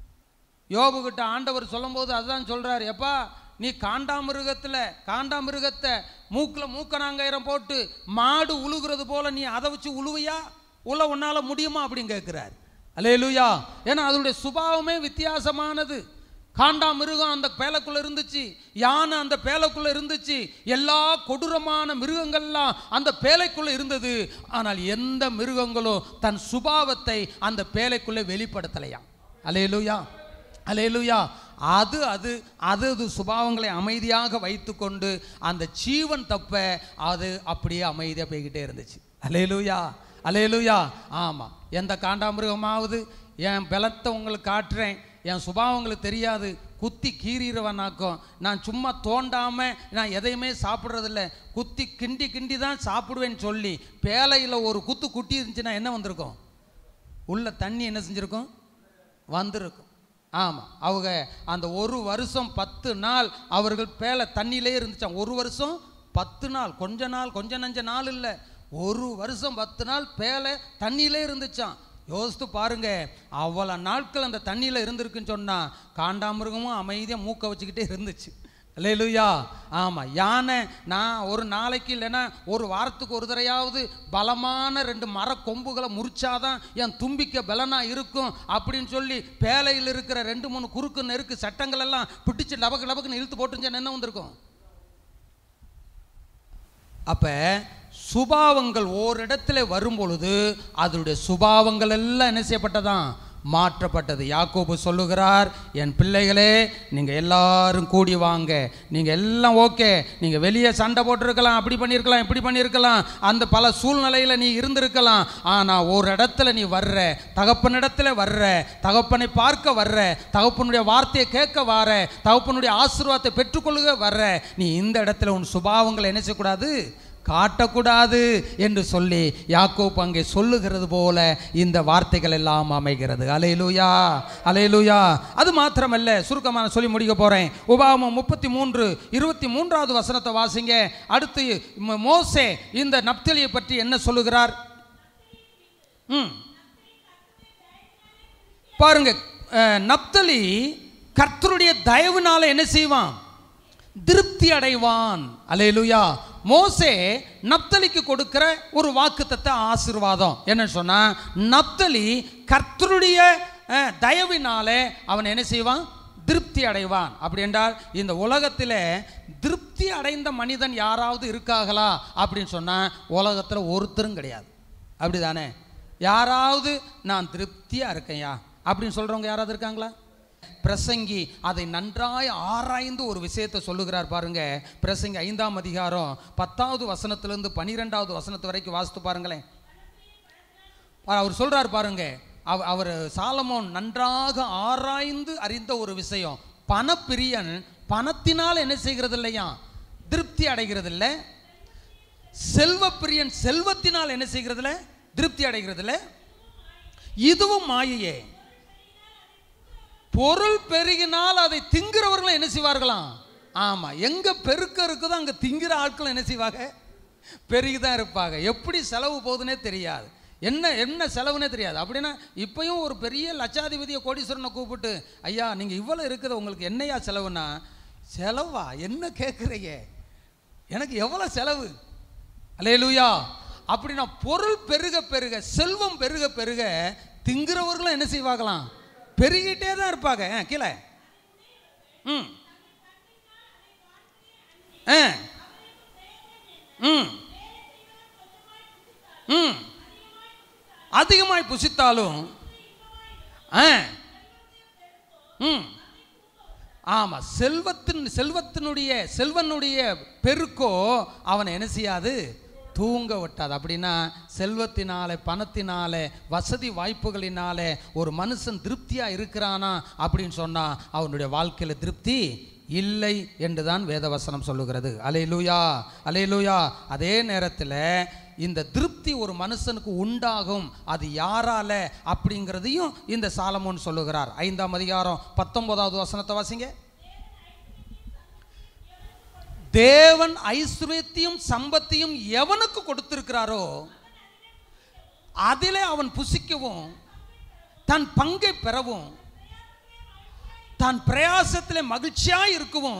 யோபுகிட்ட ஆண்டவர் சொல்லும் போது அதுதான் சொல்கிறார், எப்பா நீ காண்டாமிருகத்தில் காண்டாமிருகத்தை மூக்கில் மூக்கணாங்கயிரம் போட்டு மாடு உழுகிறது போல நீ அதை வச்சு உழுவையா, உள்ள உன்னால் முடியுமா அப்படின்னு கேட்குறாரு. அல்லேலூயா. ஏன்னா அதனுடைய சுபாவமே வித்தியாசமானது. காண்டாமிருகம் அந்த பேலைக்குள்ளே இருந்துச்சு, யானை அந்த பேலைக்குள்ளே இருந்துச்சு, எல்லா கொடூரமான மிருகங்கள்லாம் அந்த பேலைக்குள்ளே இருந்தது. ஆனால் எந்த மிருகங்களும் தன் சுபாவத்தை அந்த பேலைக்குள்ளே வெளிப்படுத்தலையாம். அல்லேலூயா, அல்லேலூயா. அது அது அது அது சுபாவங்களை அமைதியாக வைத்து கொண்டு அந்த ஜீவன் தப்ப அது அப்படியே அமைதியாக போய்கிட்டே இருந்துச்சு. அல்லேலூயா, அல்லேலூயா. ஆமாம், எந்த காண்டாமிருகமாவது என் பலத்தை உங்களுக்கு காட்டுறேன், என் சுபாவங்களுக்கு தெரியாது, குத்தி கீறிடுவேனாக்கும், நான் சும்மா தோண்டாமல் நான் எதையுமே சாப்பிட்றதில்ல, குத்தி கிண்டி கிண்டி தான் சாப்பிடுவேன்னு சொல்லி பேலையில் ஒரு குத்து குட்டி இருந்துச்சுன்னா என்ன வந்திருக்கும்? உள்ள தண்ணி என்ன செஞ்சுருக்கும்? வந்திருக்கும். ஆமாம், அவங்க அந்த ஒரு வருஷம் பத்து நாள் அவர்கள் பேலை தண்ணியிலே இருந்துச்சான். ஒரு வருஷம் பத்து நாள், கொஞ்ச நாள் கொஞ்ச நஞ்ச நாள் இல்லை, ஒரு வருஷம் பத்து நாள் பேலை தண்ணியிலே இருந்துச்சான். யோசித்து பாருங்க, அவ்வளோ நாட்கள் அந்த தண்ணியில் இருந்திருக்குன்னு சொன்னால் காண்டாமிருகமும் அமைதியாக மூக்க வச்சுக்கிட்டே இருந்துச்சு. அல்லேலூயா. ஆமாம், யானை நான் ஒரு நாளைக்கு இல்லைன்னா ஒரு வாரத்துக்கு ஒரு தடையாவது பலமான ரெண்டு மர கொம்புகளை முறிச்சாதான் என் தும்பிக்க பலனாக இருக்கும் அப்படின்னு சொல்லி பேலையில் இருக்கிற ரெண்டு மூணு குறுக்கு நெருக்கு சட்டங்கள் எல்லாம் பிடிச்சி லபக்கு லபக்குன்னு இழுத்து போட்டுருந்தா என்ன வந்திருக்கும்? அப்போ சுபாவங்கள் ஓரிடத்துல வரும் பொழுது அதனுடைய சுபாவங்கள் எல்லாம் என்ன செய்யப்பட்டதான்? மாற்றப்பட்டது. யாக்கோபு சொல்லுகிறார், என் பிள்ளைகளே நீங்கள் எல்லாரும் கூடி வாங்க. நீங்கள் எல்லாம் ஓகே, நீங்கள் வெளியே சண்டை போட்டிருக்கலாம், அப்படி பண்ணியிருக்கலாம், இப்படி பண்ணியிருக்கலாம், அந்த பல சூழ்நிலையில் நீ இருந்திருக்கலாம். ஆனால் ஒரு இடத்துல நீ வர்ற, தகப்பனிடத்தில் வர்ற, தகப்பனை பார்க்க வர்ற, தகப்பனுடைய வார்த்தையை கேட்க வர, தகப்பனுடைய ஆசீர்வாதத்தை பெற்றுக்கொள்ளுக வர்ற, நீ இந்த இடத்துல உன் சுபாவங்களை என்ன செய்யக்கூடாது? காட்டக்கூடாது என்று சொல்லி யாக்கோபு அங்கே சொல்லுகிறது போல இந்த வார்த்தைகள் எல்லாம் அமைகிறது. அல்லேலூயா, அல்லேலூயா. அது மாத்திரமல்ல, சுருக்கமான சொல்லி முடிக்க போறேன். உபாகமம் முப்பத்தி மூன்று இருபத்தி மூன்றாவது வசனத்தை வாசிங்க. அடுத்து மோசே இந்த நப்தலியை பற்றி என்ன சொல்லுகிறார்? ம் பாருங்க. நப்தலி கர்த்தருடைய தயவுனால என்ன செய்வான்? திருப்தி அடைவான். அல்லேலூயா. மோசே நப்தலிக்கு கொடுக்கிற ஒரு வாக்குத்தத்த ஆசீர்வாதம் என்ன சொன்னா, நப்தலி கர்த்தருடைய தயவினாலே அவன் என்ன செய்வான்? திருப்தி அடைவான். அப்படி என்றால் இந்த உலகத்தில் திருப்தி அடைந்த மனிதன் யாராவது இருக்காங்களா அப்படின்னு சொன்னா உலகத்தில் ஒருத்தரும் கிடையாது. அப்படிதானே? யாராவது நான் திருப்தியா இருக்கேன்யா அப்படின்னு சொல்றவங்க யாராவது இருக்காங்களா? பிரசங்கி அதை நன்றாய் ஆராய்ந்து ஒரு விஷயத்தை சொல்லுகிறார் பாருங்க. பிரசங்கி ஐந்தாம் அதிகாரம் பத்தாவது வசனத்திலிருந்து பனிரெண்டாவது வசனத்து வரைக்கும் வாசித்து பாருங்களேன். அவர் சொல்றார் பாருங்க, அவர் சாலமோன் நன்றாக ஆராய்ந்து அறிந்த ஒரு விஷயம். பணப்பிரியன் பணத்தினால் என்ன செய்கிறது இல்லையா? திருப்தி அடைகிறது இல்லை. செல்வ பிரியன் செல்வத்தினால் என்ன செய்கிறது இல்லை? திருப்தி அடைகிறது இல்லை. இதுவும் மாயையே. பொருள் பெருகினால் அதை திங்குறவர்களும் என்ன செய்வார்களாம்? ஆமா, எங்க பெருக்க இருக்குதோ அங்க திங்கிற ஆட்களும் என்ன செய்வாங்க? பெருகிதான் இருப்பாங்க. எப்படி செலவு போகுதுன்னே தெரியாது, என்ன என்ன செலவுன்னே தெரியாது. அப்படின்னா இப்பயும் ஒரு பெரிய லட்சாதிபதியை கோடீஸ்வரனை கூப்பிட்டு, ஐயா நீங்க இவ்வளவு இருக்குது, உங்களுக்கு என்னையா செலவுனா, செலவா என்ன கேட்குறீங்க, எனக்கு எவ்வளவு செலவு? அல்லேலூயா. அப்படின்னா பொருள் பெருக பெருக, செல்வம் பெருக பெருக திங்குறவர்களும் என்ன செய்வாங்களாம்? பெருகிட்டே தான் இருப்பாங்க. கீழே ம் ம் ம் அதிகமாய் புசித்தாலும் ம் ஆமா, செல்வத்தின் செல்வத்தினுடைய செல்வனுடைய பெருக்கோ அவனை என்ன செய்யாது? தூங்க விட்டாது. அப்படின்னா செல்வத்தினாலே பணத்தினாலே வசதி வாய்ப்புகளினாலே ஒரு மனுஷன் திருப்தியா இருக்கிறானா அப்படின்னு சொன்னா அவனுடைய வாழ்க்கையில திருப்தி இல்லை என்றுதான் வேதவசனம் சொல்லுகிறது. அல்லேலூயா, அல்லேலூயா. அதே நேரத்தில் இந்த திருப்தி ஒரு மனுஷனுக்கு உண்டாகும், அது யாரால அப்படிங்கிறதையும் இந்த சாலமோன் சொல்லுகிறார். ஐந்தாம் அதிகாரம் பத்தொன்பதாவது வசனத்தை வாசிங்க. தேவன் ஐஸ்வர்யத்தையும் சம்பத்தையும் எவனுக்கு கொடுத்திருக்கிறாரோ அதிலே அவன் புசிக்கவும் தன் பங்கை பெறவும் தான் பிரயாசத்திலே மகிழ்ச்சியா இருக்கவும்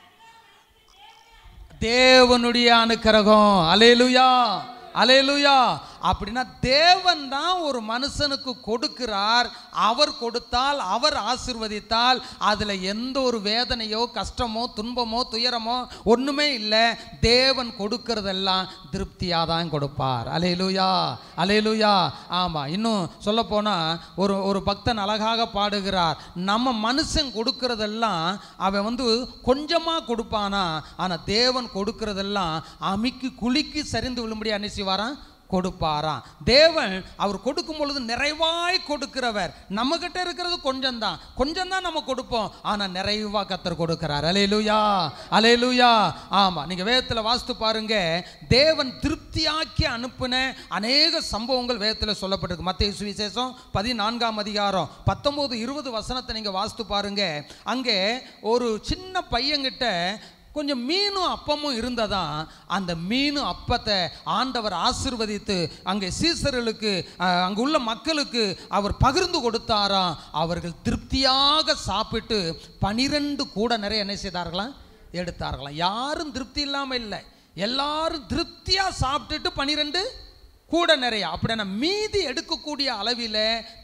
தேவனுடைய அனுக்கிரகம். அல்லேலூயா, அல்லேலூயா. அப்படின்னா தேவன் தான் ஒரு மனுஷனுக்கு கொடுக்கிறார். அவர் கொடுத்தால், அவர் ஆசீர்வதித்தால் அதில் எந்த ஒரு வேதனையோ கஷ்டமோ துன்பமோ துயரமோ ஒன்றுமே இல்லை. தேவன் கொடுக்கறதெல்லாம் திருப்தியாக தான் கொடுப்பார். அல்லேலூயா, அல்லேலூயா. ஆமாம், இன்னும் சொல்ல போனால் ஒரு ஒரு பக்தன் அழகாக பாடுகிறார், நம்ம மனுஷன் கொடுக்கறதெல்லாம் அவன் வந்து கொஞ்சமாக கொடுப்பானா, ஆனால் தேவன் கொடுக்கறதெல்லாம் அமிக்கி குலுக்கி சரிந்து விழும்படி அனுசிவாரான் கொடுப்பாராம். தேவன் அவர் கொடுக்கும் பொழுது நிறைவாய் கொடுக்கிறவர். நம்ம கிட்ட இருக்கிறது கொஞ்சம் தான், கொஞ்சம் தான் நம்ம கொடுப்போம், ஆனா நிறைவா கர்த்தர் கொடுக்கிறார். அல்லேலூயா, அல்லேலூயா. ஆமா, நீங்க வேதத்துல வாசித்து பாருங்க, தேவன் திருப்தியாக்கி அனுப்பின அநேக சம்பவங்கள் வேதத்துல சொல்லப்பட்டிருக்கு. மத்தேயு சுவிசேஷம் பதினான்காம் அதிகாரம் பத்தொன்பது இருபது வசனத்தை நீங்க வாசித்து பாருங்க. அங்கே ஒரு சின்ன பையன்கிட்ட கொஞ்சம் மீனும் அப்பமும் இருந்ததான். அந்த மீனும் அப்பத்தை ஆண்டவர் ஆசீர்வதித்து அங்கே சீசர்களுக்கு அங்கே உள்ள மக்களுக்கு அவர் பகிர்ந்து கொடுத்தாராம். அவர்கள் திருப்தியாக சாப்பிட்டு பனிரெண்டு கூட நிறைய என்ன செய்தார்களாம்? எடுத்தார்களாம். யாரும் திருப்தி இல்லாமல் இல்லை, எல்லாரும் திருப்தியாக சாப்பிட்டுட்டு பனிரெண்டு கூட நிறைய. அப்படின்னா மீதி எடுக்கக்கூடிய அளவில்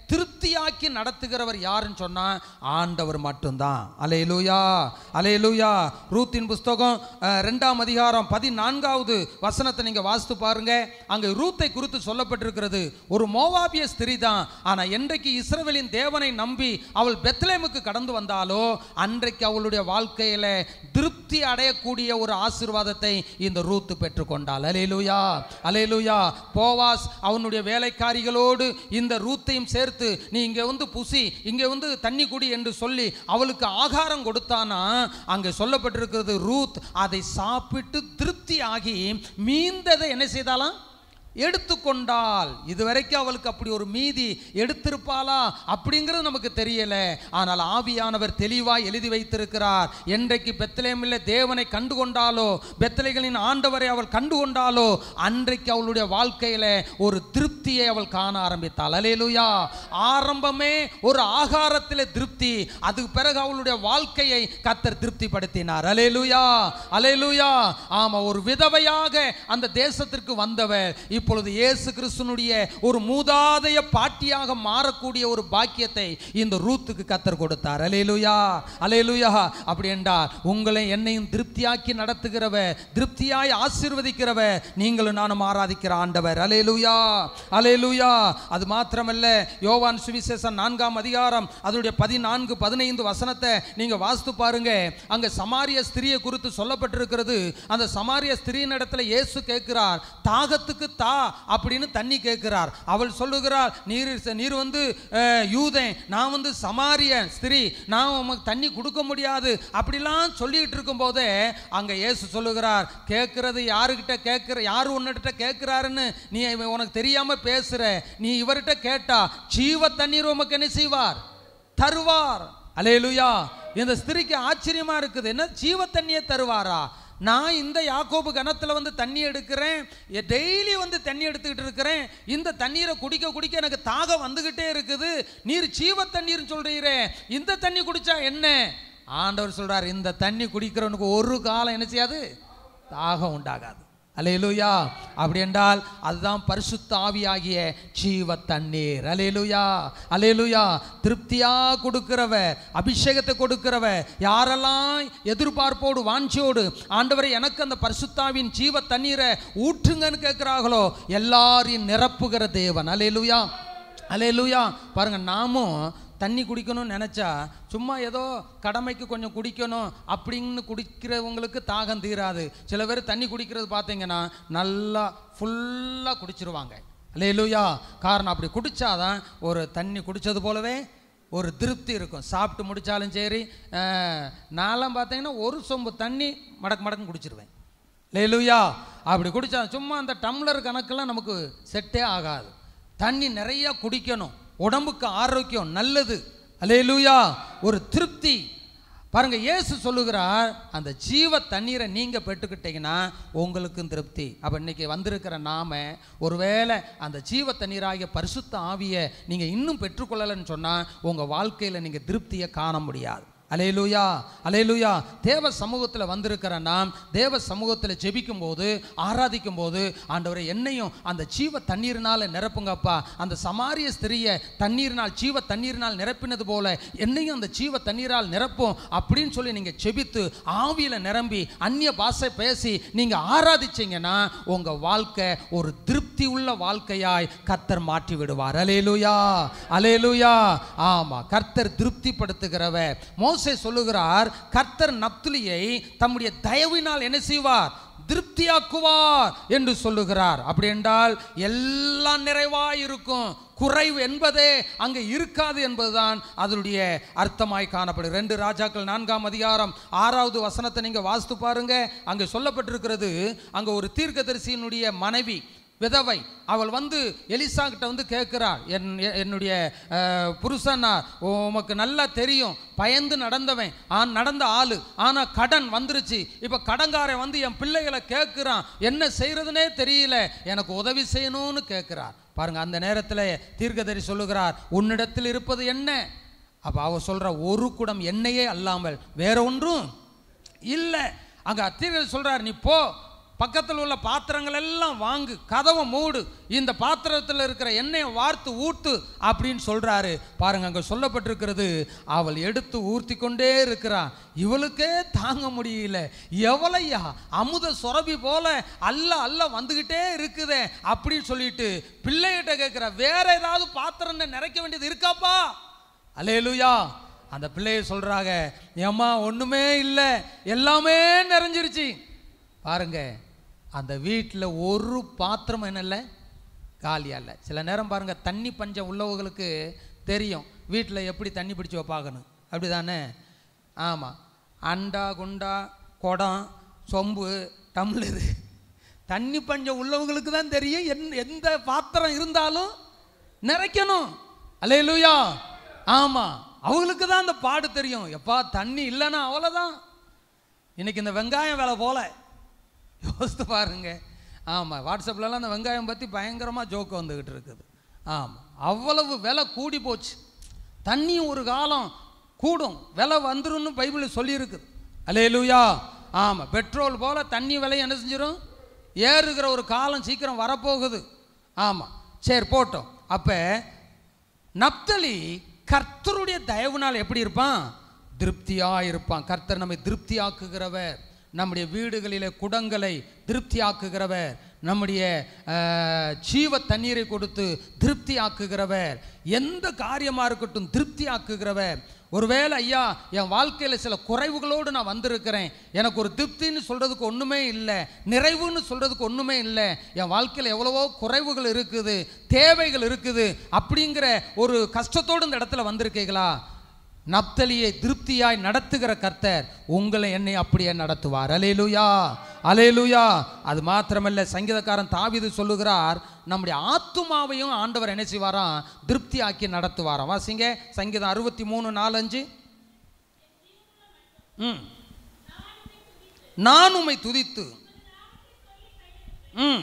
திருப்தியாக்கி நடத்துகிறவர் யாருன்னு சொன்னா ஆண்டவர் மட்டும்தான். அல்லேலூயா, அல்லேலூயா. ரூத்தின் புஸ்தகம் ரெண்டாம் அதிகாரம் பதினான்காவது வசனத்தை நீங்க வாசித்து பாருங்க. அங்க ரூத்தை குறித்து சொல்லப்பட்டிருக்கிறது. ஒரு மோவாபிய ஸ்திரீ தான். ஆனா என்றைக்கு இஸ்ரவேலின் தேவனை நம்பி அவள் பெத்லெஹேமுக்கு கடந்து வந்தாலோ அன்றைக்கு அவளுடைய வாழ்க்கையில திருப்தி அடையக்கூடிய ஒரு ஆசீர்வாதத்தை இந்த ரூத்து பெற்றுக்கொண்டாள். அல்லேலூயா, அல்லேலூயா. போவாஸ் அவனுடைய வேலைக்காரிகளோடு இந்த ரூத்தையும் சேர்த்து நீ இங்க வந்து புசி, இங்க வந்து தண்ணி குடி என்று சொல்லி அவளுக்கு ஆகாரம் கொடுத்தானா அங்கே சொல்லப்பட்டிருக்கிறது. ரூத் அதை சாப்பிட்டு திருப்தி ஆகி மீந்ததை என்ன செய்தாலாம்? எடுத்துக்கொண்டாள். இதுவரைக்கும் அவளுக்கு அப்படி ஒரு மீதி எடுத்திருப்பாளா அப்படிங்கிறது நமக்கு தெரியல. ஆனால் ஆவியானவர் தெளிவாய் எழுதி வைத்திருக்கிறார். என்றைக்கு பெத்லெஹேமில் தேவனை கண்டுகொண்டாலோ, பெத்லெஹேமின் ஆண்டவரை அவள் கண்டுகொண்டாலோ அன்றைக்கு அவளுடைய வாழ்க்கையில ஒரு திருப்தியை அவள் காண ஆரம்பித்தாள். அல்லேலூயா. ஆரம்பமே ஒரு ஆகாரத்திலே திருப்தி, அதுக்கு பிறகு அவளுடைய வாழ்க்கையை கர்த்தர் திருப்திப்படுத்தினார். அல்லேலூயா, அல்லேலூயா. ஆமா, ஒரு விதவையாக அந்த தேசத்திற்கு வந்தவர் இப்பொழுது இயேசு கிறிஸ்துனுடைய ஒரு மூதாதைய பாட்டியாக மாறக்கூடிய ஒரு பாக்கியத்தை இந்த ரூத்துக்கு கர்த்தர் கொடுத்தார். அல்லேலூயா, அல்லேலூயா. அப்படி என்றால் உங்களை என்னையும் திருப்தியாக்கி நடத்துகிறவர், திருப்தியாய் ஆசீர்வதிக்கிறவர் நீங்களும் நானும் ஆராதிக்கிற ஆண்டவர். அல்லேலூயா, அல்லேலூயா. அது மாத்திரமல்ல, யோவான் சுவிசேஷம் நான்காம் அதிகாரம் அதனுடைய பதினான்கு பதினைந்து வசனத்தை நீங்க வாசித்து பாருங்க. அங்க சமாரிய ஸ்திரியை குறித்து சொல்லப்பட்டிருக்கிறது. அந்த சமாரிய ஸ்திரியின் இடத்துல இயேசு கேட்கிறார், தாகத்துக்கு தா அப்படின்னு தண்ணி கேட்கிறார். அவள் சொல்லுகிறார், நீர் நீர் வந்து யூதன், நான் வந்து சமாரிய ஸ்திரீ, நான் உமக்கு தண்ணி கொடுக்க முடியாது அப்படிலாம் சொல்லிட்டு இருக்கும் போதே அங்க இயேசு சொல்லுகிறார், கேட்கிறது யாருக்கிட்ட கேட்கிற, யாரு உன்னிட்ட கேட்கிறாருன்னு நீ உனக்கு தெரியாம பேசுற, நீ இவர்கிட்ட கேட்டா ஜீவ தண்ணீர் உமக்கு என்ன செய்வார்? தருவார். அல்லேலூயா. இந்த ஸ்திரீக்கு ஆச்சரியமா இருக்குது, என்ன ஜீவ தண்ணியை தருவாரா? நான் இந்த யாக்கோபு கணத்தில் வந்து தண்ணி எடுக்கிறேன், டெய்லி வந்து தண்ணி எடுத்துக்கிட்டு இருக்கிறேன், இந்த தண்ணீரை குடிக்க குடிக்க எனக்கு தாகம் வந்துக்கிட்டே இருக்குது, நீர் ஜீவ தண்ணீர்னு சொல்றீரே, இந்த தண்ணி குடிச்சா என்ன? ஆண்டவர் சொல்றார், இந்த தண்ணி குடிக்கிறவனுக்கு ஒரு காலம் என்ன செய்யாது? தாகம் உண்டாகாது. அல்லேலூயா. அப்படி என்றால் அதுதான் பரிசுத்த ஆவியாகிய ஜீவ தண்ணீர். அல்லேலூயா, அல்லேலூயா. திருப்தியா கொடுக்கிறவர், அபிஷேகத்தை கொடுக்கிறவர், யாரெல்லாம் எதிர்பார்ப்போடு வாஞ்சியோடு ஆண்டவரை எனக்கு அந்த பரிசுத்தாவின் ஜீவ தண்ணீரை ஊற்றுங்கன்னு கேட்கிறார்களோ எல்லாரையும் நிரப்புகிற தேவன். அல்லேலூயா, அல்லேலூயா. பாருங்க, நாமும் தண்ணி குடிக்கணும்னு நினச்சா சும்மா ஏதோ கடமைக்கு கொஞ்சம் குடிக்கணும் அப்படின்னு குடிக்கிறவங்களுக்கு தாகம் தீராது. சில பேர் தண்ணி குடிக்கிறது பார்த்தீங்கன்னா நல்லா ஃபுல்லாக குடிச்சிருவாங்க. அல்லேலூயா. காரணம், அப்படி குடித்தாதான் ஒரு தண்ணி குடித்தது போலவே ஒரு திருப்தி இருக்கும். சாப்பிட்டு முடித்தாலும் சரி, நான்லாம் பார்த்தீங்கன்னா ஒரு சொம்பு தண்ணி மடக்கு மடக்குன்னு குடிச்சிருவேன். அல்லேலூயா. அப்படி குடித்தா சும்மா அந்த டம்ளர் கணக்கெல்லாம் நமக்கு செட்டே ஆகாது. தண்ணி நிறையா குடிக்கணும், உடம்புக்கு ஆரோக்கியம், நல்லது. அல்லேலூயா. ஒரு திருப்தி. பாருங்க, இயேசு சொல்லுகிறார், அந்த ஜீவ தண்ணீரை நீங்க பெற்றுக்கிட்டீங்கன்னா உங்களுக்கும் திருப்தி. அப்ப இன்னைக்கு வந்திருக்கிற நாம ஒருவேளை அந்த ஜீவ தண்ணீராகிய பரிசுத்த ஆவியை நீங்க இன்னும் பெற்றுக்கொள்ளலன்னு சொன்னா உங்க வாழ்க்கையில நீங்க திருப்தியை காண முடியாது. அல்லேலூயா, அல்லேலூயா. தேவ சமூகத்தில் வந்திருக்கிற நாம் தேவ சமூகத்தில் ஜெபிக்கும் போது, ஆராதிக்கும் போது, ஆண்டவரை என்னையும் அந்த ஜீவ தண்ணீரினால் நிரப்புங்கப்பா, அந்த சமாரிய ஸ்திரியை தண்ணீரினால் ஜீவ தண்ணீரினால் நிரப்பினது போல என்னையும் அந்த ஜீவ தண்ணீரால் நிரப்பும் அப்படின்னு சொல்லி நீங்கள் ஜெபித்து ஆவியில் நிரம்பி அந்நிய பாஷை பேசி நீங்கள் ஆராதிச்சிங்கன்னா உங்கள் வாழ்க்கை ஒரு திருப்தி உள்ள வாழ்க்கையாய் கர்த்தர் மாற்றி விடுவார். அல்லேலூயா, அல்லேலூயா. ஆமாம், கர்த்தர் திருப்திப்படுத்துகிறவர். மோசே சொல்லுகிறார், கர்த்தர் நப்தலியை தம்முடைய தயவினால் என்ன செய்வார்? திருப்தியாக்குவார் என்று சொல்லுகிறார். அப்படி என்றால் எல்லாம் நிறைவாய் இருக்கும், குறைவு என்பதே அங்கே இருக்காது என்பதுதான் அதனுடைய அர்த்தமாய் காணப்படும். ரெண்டு ராஜாக்கள் நான்காம் அதிகாரம் ஆறாவது வசனத்தை நீங்க வாசித்து பாருங்க. அங்கே சொல்லப்பட்டிருக்கிறது, அங்கே ஒரு தீர்க்கதரிசியினுடைய மனைவி விதவை, அவள் வந்து எலிசா கிட்ட வந்து கேட்கிறாள், என் என்னுடைய புருஷனா உமக்கு நல்லா தெரியும், பயந்து நடந்தவன், ஆன் நடந்த ஆளு, ஆனா கடன் வந்துருச்சு, இப்ப கடன்காரன் வந்து என் பிள்ளைகளை கேட்கிறான், என்ன செய்யறதுனே தெரியல, எனக்கு உதவி செய்யணும்னு கேட்கிறார். பாருங்க, அந்த நேரத்தில் தீர்க்கதரிசி சொல்லுகிறார், உன்னிடத்தில் இருப்பது என்ன? அப்ப அவ சொல்ற, ஒரு குடம் எண்ணெயே அல்லாமல் வேற ஒன்றும் இல்லை. அங்க தீர்க்கதரிசி சொல்றார், நீ போ, பக்கத்தில் உள்ள பாத்திரங்கள் எல்லாம் வாங்கு, கதவை மூடு, இந்த பாத்திரத்தில் இருக்கிற எண்ணெயை வார்த்து ஊற்று அப்படின்னு சொல்றாரு பாருங்க. அங்கே சொல்லப்பட்டிருக்கிறது, அவள் எடுத்து ஊர்த்தி கொண்டே இருக்கிறான். இவளுக்கே தாங்க முடியல, எவளையா அமுத சுரபி போல அல்ல அல்ல வந்துகிட்டே இருக்குதே அப்படின்னு சொல்லிட்டு பிள்ளைகிட்ட கேட்கிற, வேற ஏதாவது பாத்திரம் நிறைக்க வேண்டியது இருக்காப்பா? அல்லேலூயா. அந்த பிள்ளைய சொல்றாங்க, ஏம்மா ஒண்ணுமே இல்லை, எல்லாமே நிறைஞ்சிருச்சு. பாருங்க, அந்த வீட்டில் ஒரு பாத்திரம் என்ன இல்லை, காலியா இல்லை. சில நேரம் பாருங்க, தண்ணி பஞ்சம் உள்ளவங்களுக்கு தெரியும் வீட்டில் எப்படி தண்ணி பிடிச்சி வைப்பாகணும், அப்படி தானே? ஆமாம், அண்டா குண்டா குடம் சொம்பு டம்ளரு, தண்ணி பஞ்சம் உள்ளவங்களுக்கு தான் தெரியும் என் எந்த பாத்திரம் இருந்தாலும் நிறைக்கணும். அல்லேலூயா. ஆமாம், அவங்களுக்கு தான் அந்த பாடு தெரியும். எப்பா தண்ணி இல்லைன்னா அவ்வளோதான். இன்னைக்கு இந்த வெங்காயம் வேலை போல யோசித்து பாருங்க. ஆமாம், வாட்ஸ்அப்லலாம் அந்த வெங்காயம் பற்றி பயங்கரமாக ஜோக்கு வந்துக்கிட்டு இருக்குது. ஆமாம், அவ்வளவு விலை கூடி போச்சு. தண்ணி ஒரு காலம் கூடும், விலை வந்துரும்னு பைபிளில் சொல்லியிருக்குது. அல்லேலூயா. ஆமாம், பெட்ரோல் போல் தண்ணி விலை என்ன செஞ்சிடும், ஏறுகிற ஒரு காலம் சீக்கிரம் வரப்போகுது. ஆமாம், சரி போட்டோம். அப்போ நப்தலி கர்த்தருடைய தயவுனால் எப்படி இருப்பான், திருப்தியாக இருப்பான். கர்த்தர் நம்மை திருப்தியாக்குகிறவர், நம்முடைய வீடுகளிலே குடங்களை திருப்தியாக்குகிறவர், நம்முடைய ஜீவ தண்ணீரை கொடுத்து திருப்தியாக்குகிறவர், எந்த காரியமாக இருக்கட்டும் திருப்தியாக்குகிறவர். ஒருவேளை ஐயா என் வாழ்க்கையில் சில குறைவுகளோடு நான் வந்திருக்கிறேன், எனக்கு ஒரு திருப்தின்னு சொல்கிறதுக்கு ஒன்றுமே இல்லை, நிறைவுன்னு சொல்கிறதுக்கு ஒன்றுமே இல்லை, என் வாழ்க்கையில் எவ்வளவோ குறைவுகள் இருக்குது, தேவைகள் இருக்குது அப்படிங்கிற ஒரு கஷ்டத்தோடு இந்த இடத்துல வந்திருக்கீங்களா? நப்தலியை திருப்தியாய் நடத்துகிற கர்த்தர் உங்களை என்னை அப்படியே நடத்துவார். அல்லேலூயா, அல்லேலூயா. அது மாத்திரமல்ல, சங்கீதக்காரன் தாவீது சொல்லுகிறார், நம்முடைய ஆத்துமாவையும் ஆண்டவர் என்ன செய்வாராம், திருப்தி ஆக்கி நடத்துவாராம். வாசிங்க சங்கீதம் அறுபத்தி மூணு நாலஞ்சு. ம் நான் உம்மை துதித்து ம்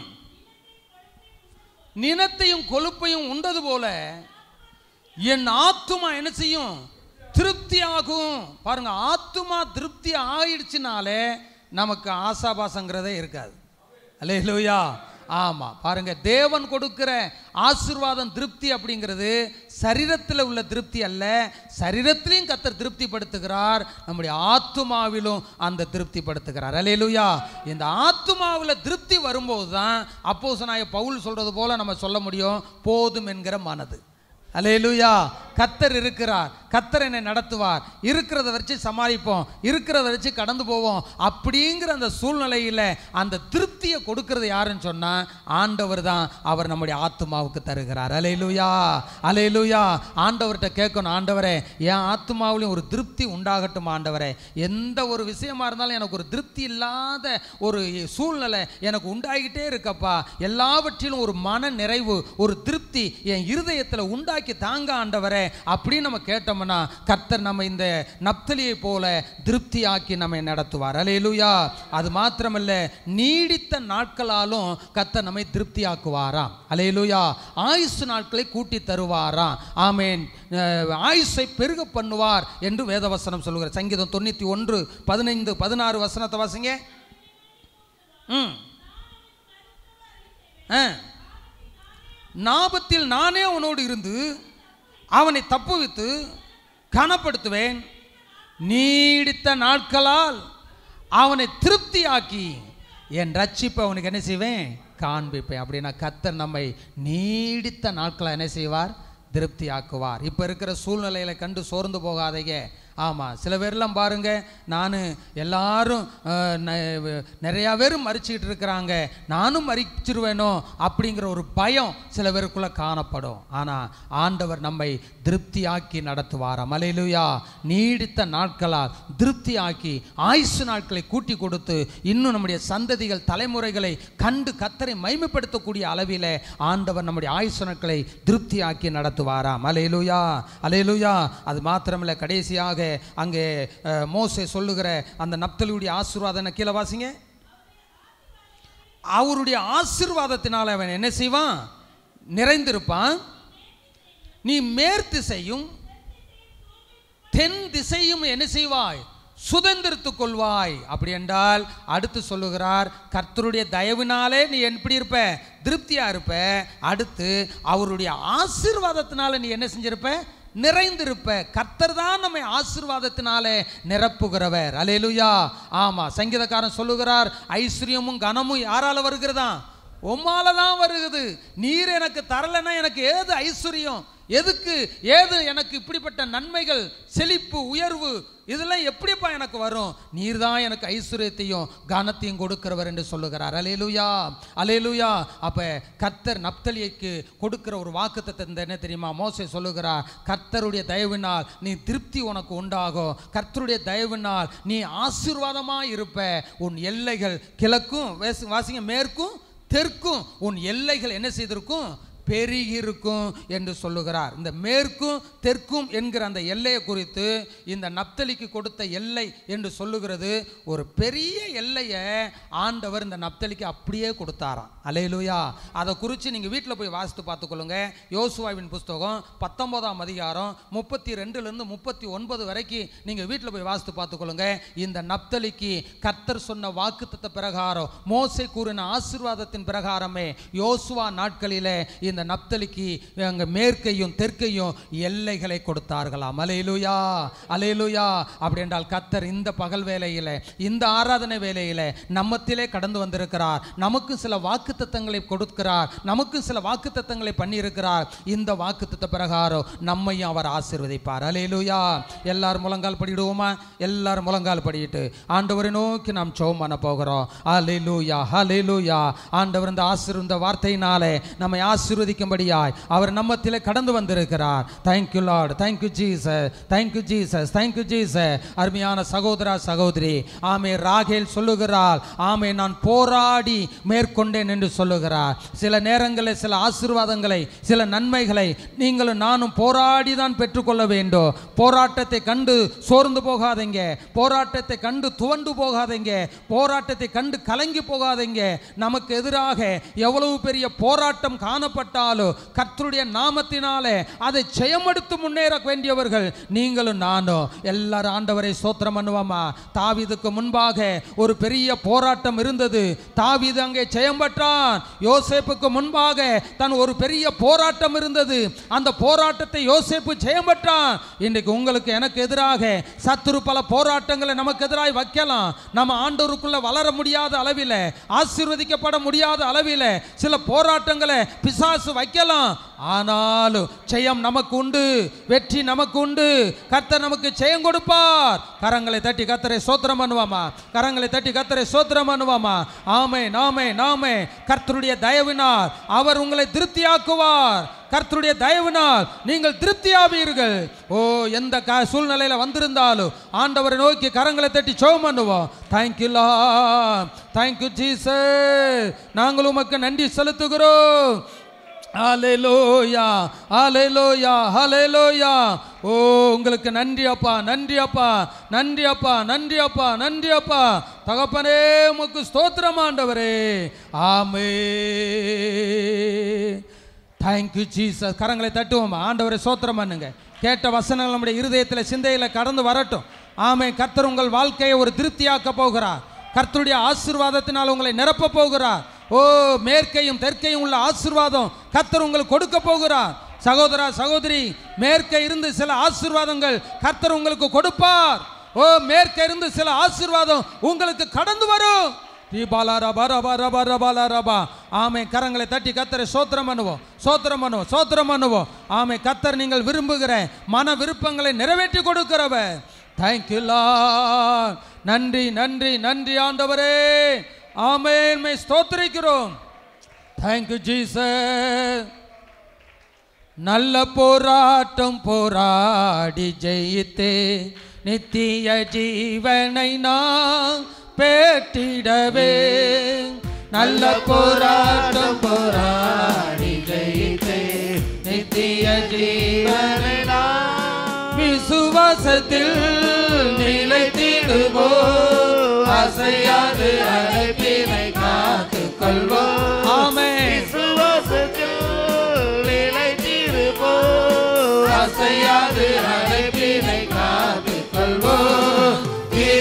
நினத்தையும் கொழுப்பையும் உண்டது போல என் ஆத்துமா என்ன செய்யும், திருப்தி ஆகும். பாருங்க, ஆத்துமா திருப்தி ஆயிடுச்சுனாலே நமக்கு ஆசாபாசங்கிறதே இருக்காது. அல்லேலூயா. ஆமாம், பாருங்க, தேவன் கொடுக்கிற ஆசீர்வாதம் திருப்தி அப்படிங்கிறது சரீரத்தில் உள்ள திருப்தி அல்ல, சரீரத்திலையும் கர்த்தர் திருப்திப்படுத்துகிறார், நம்முடைய ஆத்துமாவிலும் அந்த திருப்திப்படுத்துகிறார். அல்லேலூயா. இந்த ஆத்துமாவில் திருப்தி வரும்போது தான் அப்போஸ்தலனாகிய பவுல் சொல்றது போல நம்ம சொல்ல முடியும், போதும் என்கிற மனது. அல்லேலூயா. கர்த்தர் இருக்கிறார், கர்த்தர் என்னை நடத்துவார், இருக்கிறத வச்சு சமாளிப்போம், இருக்கிறத வச்சு கடந்து போவோம் அப்படிங்கிற அந்த சூழ்நிலையில் அந்த திருப்தியை கொடுக்கறது யாருன்னு சொன்னால் ஆண்டவர் தான். அவர் நம்முடைய ஆத்துமாவுக்கு தருகிறார். அல்லேலூயா, அல்லேலூயா. ஆண்டவர்கிட்ட கேட்கணும், ஆண்டவரே என் ஆத்துமாவிலையும் ஒரு திருப்தி உண்டாகட்டும் ஆண்டவரே. எந்த ஒரு விஷயமா இருந்தாலும் எனக்கு ஒரு திருப்தி இல்லாத ஒரு சூழ்நிலை எனக்கு உண்டாகிட்டே இருக்கப்பா, எல்லாவற்றிலும் ஒரு மன நிறைவு, ஒரு திருப்தி என் இருதயத்தில் உண்டாக்கி தாங்க ஆண்டவரே அப்படின்னு நம்ம கேட்டோம்னா கர்த்தர் நம்ம இந்த நப்தலியை போல திருப்தியாக்கி நம்மை நடத்துவார். அல்லேலூயா. அது மாத்திரமல்ல, நீடித்த நாட்களாலும் கர்த்தர் நம்மை திருப்தியாக்குவாராம். அல்லேலூயா. ஆயுசு நாட்களை கூட்டி தருவாராம். ஆமேன். ஆயுசை பெருக பண்ணுவார் என்று வேதவசனம் சொல்லுகிறார். சங்கீதம் தொண்ணூற்றி ஒன்று பதினைந்து பதினாறு வசனத்தை வாசிங்க. ம் நாபத்தில் நானே அவனோடு இருந்து அவனை தப்புவித்து கனப்படுத்துவேன், நீடித்த நாட்களால் அவனை திருப்தியாக்கி என் ரட்சிப்பை அவனுக்கு என்ன செய்வேன், காண்பிப்பேன். அப்படின்னா கர்த்தர் நம்மை நீடித்த நாட்களாக என்ன செய்வார், திருப்தி ஆக்குவார். இப்போ இருக்கிற சூழ்நிலைகளை கண்டு சோர்ந்து போகாதீங்க. ஆமாம், சில பேர்லாம் பாருங்கள், நான் எல்லாரும் நிறையா பேர் மறிச்சிக்கிட்டு இருக்கிறாங்க, நானும் மறிச்சிருவேனோ அப்படிங்கிற ஒரு பயம் சில பேருக்குள்ளே காணப்படும். ஆனால் ஆண்டவர் நம்மை திருப்தியாக்கி நடத்துவாராம். அல்லேலூயா. நீடித்த நாட்களால் திருப்தியாக்கி ஆயுசு நாட்களை கூட்டி கொடுத்து இன்னும் நம்முடைய சந்ததிகள் தலைமுறைகளை கண்டு கர்த்தரை மகிமைப்படுத்தக்கூடிய அளவில் ஆண்டவர் நம்முடைய ஆயுசு நாட்களை திருப்தியாக்கி நடத்துவாராம். அல்லேலூயா, அல்லேலூயா. அது மாத்திரமில்லை, கடைசியாக அங்கே மோசே சொல்லுகிற அந்த நப்தலியுடைய ஆசீர்வாதம் கீழே வாசிங்க. அவருடைய ஆசீர்வாதத்தினால் அவன் என்ன செய்வான், நிறைந்திருப்பான். நீ மேற்திசையும் தென் திசையும் என்ன செய்வாய், சுதந்திரித்துக் கொள்வாய். அப்படி என்றால் அடுத்து சொல்லுகிறார், கர்த்தருடைய தயவினாலே நீ எப்படி இருப்ப? திருப்தியா இருப்ப. அடுத்து அவருடைய ஆசீர்வாதத்தினால நீ என்ன செஞ்சிருப்ப? நிறைந்திருப்ப. கர்த்தர் தான் நம்மை ஆசீர்வாதத்தினாலே நிரப்புகிறவர். அல்லேலூயா. ஆமா, சங்கீதக்காரன் சொல்லுகிறார், ஐஸ்வர்யமும் கனமும் யாரால வருகிறதா? உம்மால தான் வருகிறது. நீர் எனக்கு தரலன்னா எனக்கு ஏது ஐஸ்வர்யம், எதுக்கு ஏது எனக்கு இப்படிப்பட்ட நன்மைகள், செழிப்பு, உயர்வு, இதெல்லாம் எப்படிப்பா எனக்கு வரும்? நீர் தான் எனக்கு ஐஸ்வர்யத்தையும் கனத்தையும் கொடுக்கிறவர் என்று சொல்லுகிறார். அல்லேலூயா, அல்லேலூயா. அப்ப கர்த்தர் நப்தலிக்கு கொடுக்கிற ஒரு வாக்குத்தத்தம் என்ன தெரியுமா? மோசே சொல்லுகிறார், கர்த்தருடைய தயவினால் நீ திருப்தி உனக்கு உண்டாகும், கர்த்தருடைய தயவினால் நீ ஆசீர்வாதமாய் இருப்ப. உன் எல்லைகள் கிழக்கும் வாசிங்க மேற்கும் தெற்கும் உன் எல்லைகள் என்ன செய்திருக்கும்? பெருகிருக்கும் என்று சொல்லுகிறார். இந்த மேற்கும் தெற்கும் என்கிற அந்த எல்லையை குறித்து இந்த நப்தலிக்கு கொடுத்த எல்லை என்று சொல்லுகிறது. ஒரு பெரிய எல்லையை ஆண்டவர் இந்த நப்தலிக்கு அப்படியே கொடுத்தாராம். அல்லேலூயா. அதை குறித்து நீங்கள் வீட்டில் போய் வாசித்து பார்த்துக்கொள்ளுங்க. யோசுவாவின் புஸ்தகம் பத்தொன்பதாம் அதிகாரம் முப்பத்தி ரெண்டுலேருந்து முப்பத்தி ஒன்பது வரைக்கும் நீங்கள் வீட்டில் போய் வாசித்து பார்த்துக்கொள்ளுங்க. இந்த நப்தலிக்கு கர்த்தர் சொன்ன வாக்குத்தத்த பிரகாரம், மோசே கூறின ஆசீர்வாதத்தின் பிரகாரமே யோசுவா நாட்களிலே இந்த நப்தலிக்கு அங்க மேற்கையும் தெற்கையும் எல்லைகளை கொடுத்தார்களாம். அல்லேலூயா, அல்லேலூயா. அப்படி என்றால் கர்த்தர் இந்த பகல் வேளையில, இந்த ஆராதனை வேளையில நம்மத்திலே கடந்து வந்திருக்கிறார். நமக்கு சில வாக்குத்தத்தங்களை கொடுக்கிறார், நமக்கு சில வாக்குத்தத்தங்களை பண்ணி இருக்கிறார். இந்த வாக்குத்தத்த பிரகாரம் நம்மையும் அவர் ஆசீர்வதிப்பார். அல்லேலூயா. எல்லாரும் முழங்கால் படிடுவோமா? எல்லாரும் முழங்கால் படிட்டு ஆண்டவரை நோக்கி நாம் ஜெபம் பண்ண போகிறோம். அல்லேலூயா, அல்லேலூயா. ஆண்டவர் இந்த ஆசீர்வாத வார்த்தையினாலே நம்மை ஆசீர்வதி அவர் நம்மத்திலே கடந்து வந்திருக்கிறார். Thank you Lord, thank you Jesus, thank you Jesus, thank you Jesus. அருமையான சகோதரா சகோதரி, ஆமே ராகேல் சொல்லுகிறாள், ஆமே நான் போராடி மேற்கொண்டேன் என்று சொல்லுகிறார். சில நேரங்களில் சில ஆசீர்வாதங்களை, சில நன்மைகளை நீங்களும் நானும் போராடி தான் பெற்றுக்கொள்ள வேண்டும். போராட்டத்தை கண்டு சோர்ந்து போகாதீங்க, போராட்டத்தை கண்டு துவண்டு போகாதீங்க, போராட்டத்தை கண்டு கலங்கி போகாதீங்க. நமக்கு எதிராக எவ்வளவு பெரிய போராட்டம் காணப்பட்ட கர்த்தருடைய நாமத்தினாலே அதை ஜெயமெடுத்து முன்னேற வேண்டியவர்கள் நீங்களும் நானும். எல்லாரும் ஆண்டவரை ஸ்தோத்திரம் பண்ணுவோமா? தாவீதுக்கு முன்பாக ஒரு பெரிய போராட்டம் இருந்தது. தாவீது அங்கே ஜெயம் பெற்றான். யோசேப்புக்கு முன்பாக தன் ஒரு பெரிய போராட்டம் இருந்தது. அந்த போராட்டத்தை யோசேப்பு ஜெயம் பெற்றான். இன்றைக்கு உங்களுக்கு எனக்கு எதிராக சத்துரு பல போராட்டங்களை நமக்கு எதிராக வைக்கலாம். நம்ம ஆண்டவருக்குள்ள வளர முடியாத அளவில், ஆசீர்வதிக்கப்பட முடியாத அளவில் சில போராட்டங்களை பிசாசு வைக்கலாம். ஆனாலும் ஜெயம் நமக்கு உண்டு, வெற்றி நமக்கு உண்டு. கர்த்தர் நமக்கு ஜெயம் கொடுப்பார். கரங்களை தட்டி கர்த்தரை ஸ்தோத்திரம் பண்ணுவாமா? கரங்களை தட்டி கர்த்தரை ஸ்தோத்திரம் பண்ணுவாமா? ஆமென், ஆமென், ஆமென். கர்த்தருடைய தயவினால் அவர் உங்களை திருப்தியாக்குவார். கர்த்தருடைய தயவினால் நீங்கள் திருப்தியாவீர்கள். ஓ, எந்த சூழ்நிலையில வந்திருந்தாலும் ஆண்டவரை நோக்கி கரங்களை தட்டி ஜெபம் பண்ணுவோம். Thank you Lord, thank you Jesus. நாங்கள் உமக்கு நன்றி செலுத்துகிறோம். ஹல்லேலூயா, ஹல்லேலூயா, ஹல்லேலூயா. ஓ, உங்களுக்கு நன்றி அப்பா, நன்றி அப்பா, நன்றி அப்பா, நன்றி அப்பா, நன்றி அப்பா. தகப்பனே உமக்கு ஸ்தோத்திரம் ஆண்டவரே. ஆமென். Thank you Jesus. கரங்களை தட்டுவோமா? ஆண்டவரை ஸ்தோத்திரம் பண்ணுங்க. கேட்ட வசனங்கள் நம்முடைய இருதயத்தில் சிந்தையில் கடந்து வரட்டும். ஆமென். கர்த்தர் உங்கள் வாழ்க்கையை ஒரு திருப்தியாக்க போகிறார். கர்த்தருடைய ஆசீர்வாதத்தினால் உங்களை நிரப்ப போகிறார். ஓ, மேற்கையும் தெற்கையும் உள்ள ஆசீர்வாதம் கர்த்தர் உங்களுக்கு கொடுக்க போகிறார். சகோதரா சகோதரி, மேற்கே இருந்து சில ஆசீர்வாதங்கள் கர்த்தர் உங்களுக்கு கொடுப்பார். ஓ, மேற்கே இருந்து சில ஆசீர்வாதம் உங்களுக்கு கடந்து வரும். ஆமே. கரங்களை தட்டி கர்த்தரை ஸ்தோத்திரம் பண்ணுவோம், ஸ்தோத்திரம் பண்ணுவோம், ஸ்தோத்திரம் பண்ணுவோம். ஆமே. கர்த்தர் நீங்கள் விரும்புகிற மன விருப்பங்களை நிறைவேற்றி கொடுக்கிறவர். Thank you Lord. நன்றி, நன்றி, நன்றி ஆண்டவரே. ஆமென். மை ஸ்தோத்திரிக்கிறோம். Thank you Jesus. நல்ல போராட்டம் போராடி ஜெயித்தே நித்திய ஜீவனை நான் பெற்றிடவே. நல்ல போராட்டம் போராடி ஜெயித்தே நித்திய ஜீவனை நான் விசுவாசத்தில் நிலைத்திடுவோம். அசையாது அழைப்பினை காத்துக் கொள்வோம். ஆமென். விசுவாசத்தில் நிலைத்திடுவோம். அசையாது அழைப்பினை காத்துக் கொள்வோம்.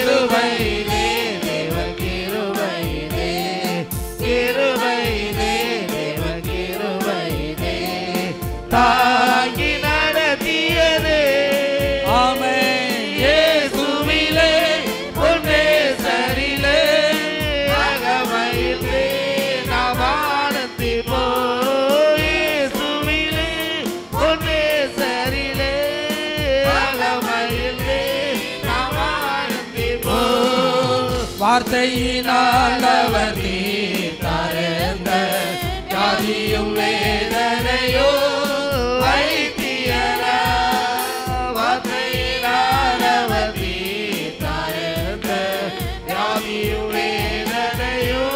தாங்கி நடத்தியது. ஆமென். இயேசுவிலே பொன்னேசரிலே அகமகிழ்ந்து நாம் ஆனந்திப்போம். இயேசுவிலே பொன்னேசரிலே அகமகிழ்ந்து நாம் ஆனந்திப்போம். வார்த்தையினால் அவர் தீர்த்தாரந்த வியாதியும் வேதனையோ வைத்தியரா. வார்த்தையினால் அவர் தீர்த்தாரந்த வியாதியும் வேதனையோ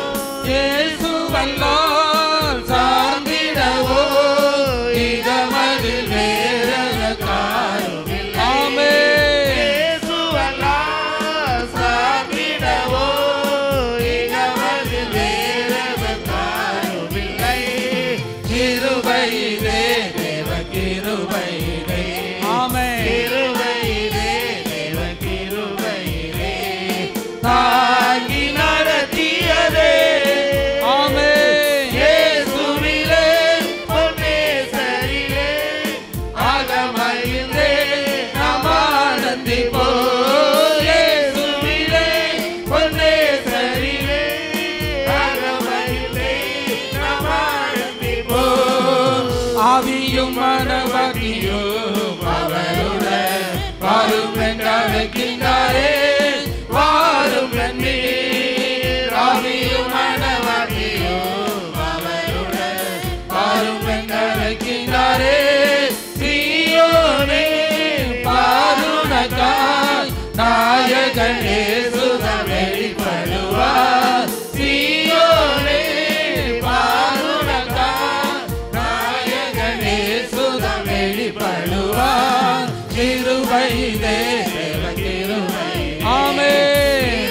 இயேசுவல்லால் சார்ந்திடவோ இதமதில் வேறென காருமில்லை. ஆமென். இயேசுவல்லால் சார்ந்திடவோ இதமதில் வேறென காருமில்லை. கிருபையிலே தேவ கிருபையிலே. ஆமென். கிருபையிலே தேவ கிருபையிலே தாங்கி நடத்தியதே. ஆமென். இயேசுவிலே பொன்னேசரிலே அகமகிழ்ந்தே நாம் ஆனந்திப்போம். இயேசுவிலே பொன்னேசரிலே அகமகிழ்ந்தே நாம் ஆனந்திப்போம். ஆவியும் மனவகியும் அவருடன் வாரும் என்றழைக்கின்றாரே. வாரும் நன்னீர் ஆவியும் மனவாகியும் அவருடன் வாரும் என்றழைக்கின்றாரே. சீயோனே பாருனக்காய் நாயகன் இயேசுதான் வெளிப்படுவார். சீயோனே பாருனக்காய் நாயகன் இயேசுதான் வெளிப்படுவார். கிருபையிலே தேவ கிருபை. ஆமென்.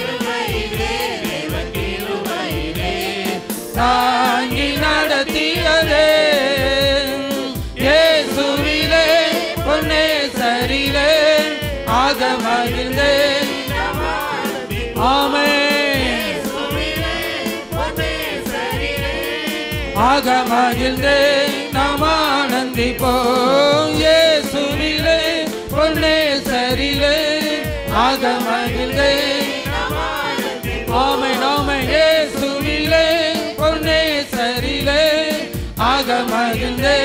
தாங்கி நடத்தியதே. இயேசுவிலே பொன்னேசரிலே ஆகமகிழ்ந்தே. ஆமென். ஆகமகிழ்ந்தே நாம் ஆனந்திப்போம். இயேசுவிலே பொன்னேசரிலே ஆகமகிழ்ந்தே. ஆமென். ஆமென். இயேசுவிலே பொன்னேசரிலே ஆகமகிழ்ந்தே.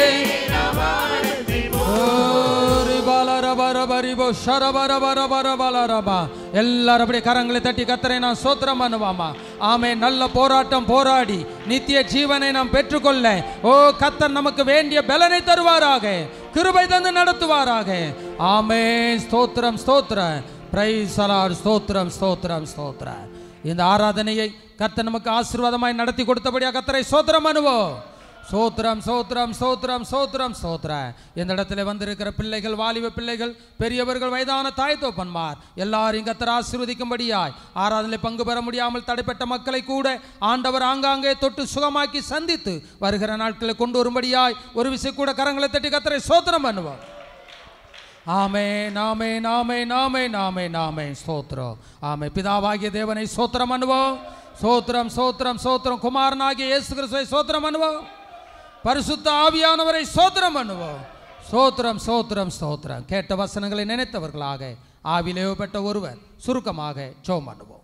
எல்லாரும் அப்படியே கரங்களை தட்டி கத்தரை நான் சோத்திரம் பண்ணுவாமா. ஆமே. நல்ல போராட்டம் போராடி நித்திய ஜீவனை நாம் பெற்றுக்கொள்ள ஓ கத்தர் நமக்கு வேண்டிய பலனை தருவாராக, கிருபை தந்து நடத்துவாராக. ஆமே. ஸ்தோத்திரம் ஸ்தோத்திரம். Praise the Lord. ஸ்தோத்திரம் ஸ்தோத்திரம் ஸ்தோத்திரம். இந்த ஆராதனையை கர்த்தர் நமக்கு ஆசீர்வாதமாய் நடத்தி கொடுத்தபடியா கர்த்தரை ஸ்தோத்திரம் பண்ணுவோம். சோத்திரம் சோத்திரம் சோத்திரம் சோத்திரம் சோத்திரம். இந்த இடத்துல வந்திருக்கிற பிள்ளைகள், வாலிப பிள்ளைகள், பெரியவர்கள், வயதான தாய் தோப்பன்மார் எல்லாரையும் கர்த்தர் ஆசீர்வதிக்கும்படியாய் ஆராதனையில் பங்கு பெற முடியாமல் தடைப்பட்ட மக்களை கூட ஆண்டவர் ஆங்காங்கே தொட்டு சுகமாக்கி சந்தித்து வருகிற நாட்களை கொண்டு வரும்படியாய் ஒரு விஷயம் கூட கரங்களை தட்டி கர்த்தரை ஸ்தோத்திரம் பண்ணுவோம். ஆமே நாமே நாமே நாமே நாமே நாமே ஸ்தோத்திரம். ஆமே. பிதாவாகிய தேவனை ஸ்தோத்திரம் பண்ணுவோம். சோத்திரம் சோத்திரம் சோத்திரம். குமாரனாகிய இயேசு கிறிஸ்துவை ஸ்தோத்திரம் பண்ணுவோம். பரிசுத்த ஆவியானவரை ஸ்தோத்திரம் பண்ணுவோம். சோத்திரம் சோத்திரம் ஸ்தோத்திரம். கேட்ட வசனங்களை நினைத்தவர்களாக ஆவிலே பெற்ற ஒருவர் சுருக்கமாக ஜெபம் பண்ணுவோம்.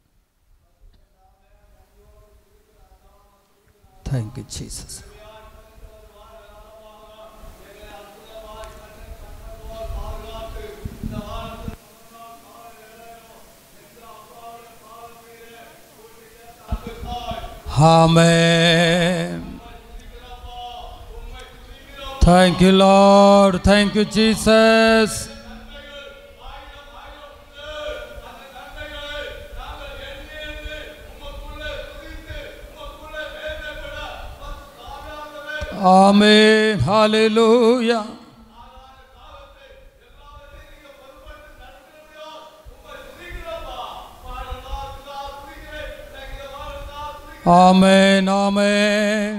Thank you Jesus. Amen. Thank you Lord. Thank you Jesus. Amen. Hallelujah. Amen. Amen.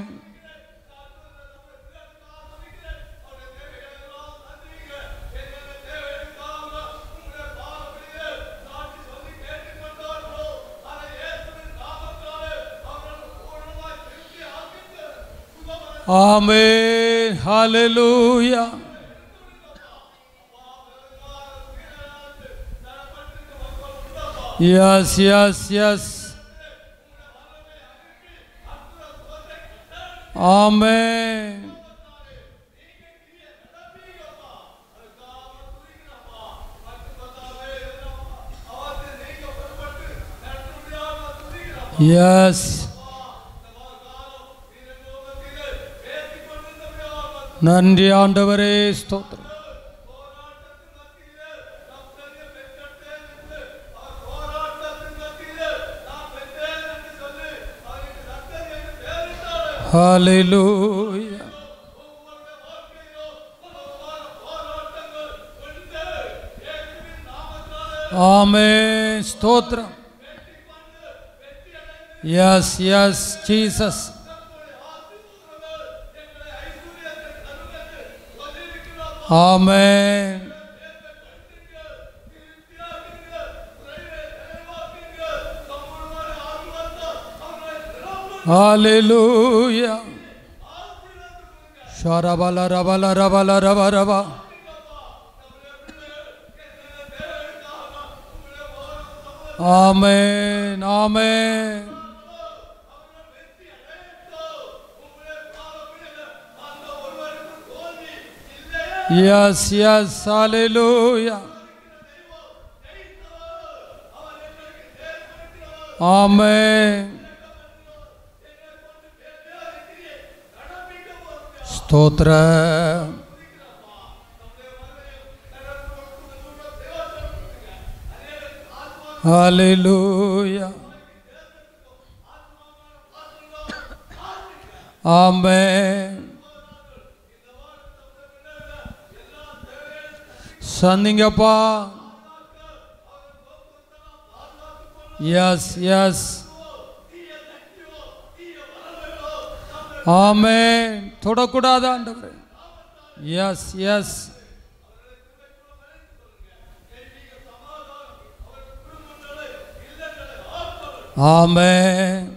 Amen. Hallelujah. Yes, yes, yes. Amen. Yes. நன்றி ஆண்டவரே, ஸ்தோத்திரம். Hallelujah. Amen. ஸ்தோத்திரம். Yes, yes, Jesus. Amen. Hallelujah. Sharabala rabala rabala raba raba. Amen. Amen. Yes, yes, hallelujah. Amen. ஸ்தோத்ரா. Hallelujah. Amen. சந்திங்கப்பா. Yes, yes. ஆமென். தொடக்கூடாது ஆண்டவரே. Yes yes. ஆமென்.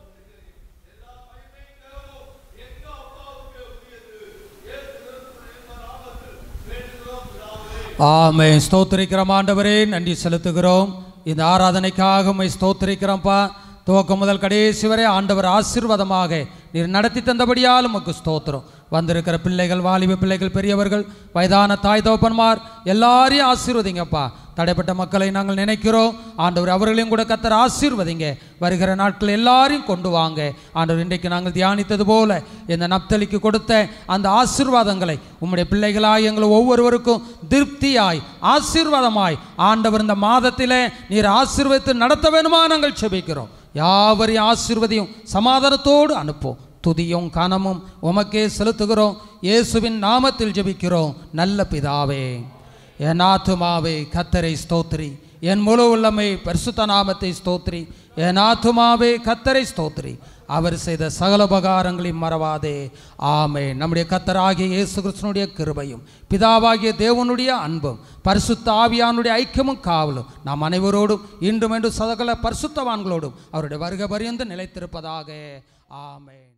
ஆமென். ஸ்தோத்திரிக்கிறோம் ஆண்டவரே, நன்றி செலுத்துகிறோம். இந்த ஆராதனைக்காக உம்மை ஸ்தோத்திரிக்கிறோம்ப்பா. துவக்கம் முதல் கடைசி வரை ஆண்டவர் ஆசீர்வாதமாக நீர் நடத்தி தந்தபடியால் உமக்கு ஸ்தோத்திரம். வந்திருக்கிற பிள்ளைகள், வாலிப பிள்ளைகள், பெரியவர்கள், வயதான தாய் தகப்பன்மார் எல்லாரையும் ஆசீர்வதிங்கப்பா. தடைப்பட்ட மக்களை நாங்கள் நினைக்கிறோம் ஆண்டவர், அவர்களையும் கூட கர்த்தர் ஆசீர்வதிங்க. வருகிற நாட்கள் எல்லாரையும் கொண்டு வாங்க ஆண்டவர். இன்றைக்கு நாங்கள் தியானித்தது போல இந்த நப்தலிக்கு கொடுத்த அந்த ஆசீர்வாதங்களை உம்முடைய பிள்ளைகளாய் எங்களை ஒவ்வொருவருக்கும் திருப்தியாய் ஆசீர்வாதமாய் ஆண்டவர் இந்த மாதத்திலே நீர் ஆசீர்வதித்து நடத்த வேணுமா நாங்கள் செபிக்கிறோம். யாவரையும் ஆசீர்வதியும் சமாதானத்தோடு அனுப்போம். துதியும் கனமும் உமக்கே செலுத்துகிறோம். இயேசுவின் நாமத்தில் ஜெபிக்கிறோம் நல்ல பிதாவே. என் ஆத்துமாவே கர்த்தரை ஸ்தோத்திரி, என் முழு உள்ளமை பரிசுத்த நாமத்தை ஸ்தோத்திரி. என் ஆத்துமாவே கர்த்தரை ஸ்தோத்திரி, அவர் செய்த சகல உபகாரங்களையும் மறவாதே. ஆமென். நம்முடைய கர்த்தராகிய இயேசு கிறிஸ்துவினுடைய கிருபையும் பிதாவாகிய தேவனுடைய அன்பும் பரிசுத்த ஆவியானுடைய ஐக்கியமும் காவலும் நாம் அனைவரோடும் இன்றும் என்று சகல பரிசுத்தவான்களோடும் அவருடைய வருகை பரியந்து நிலைத்திருப்பதாக. ஆமென்.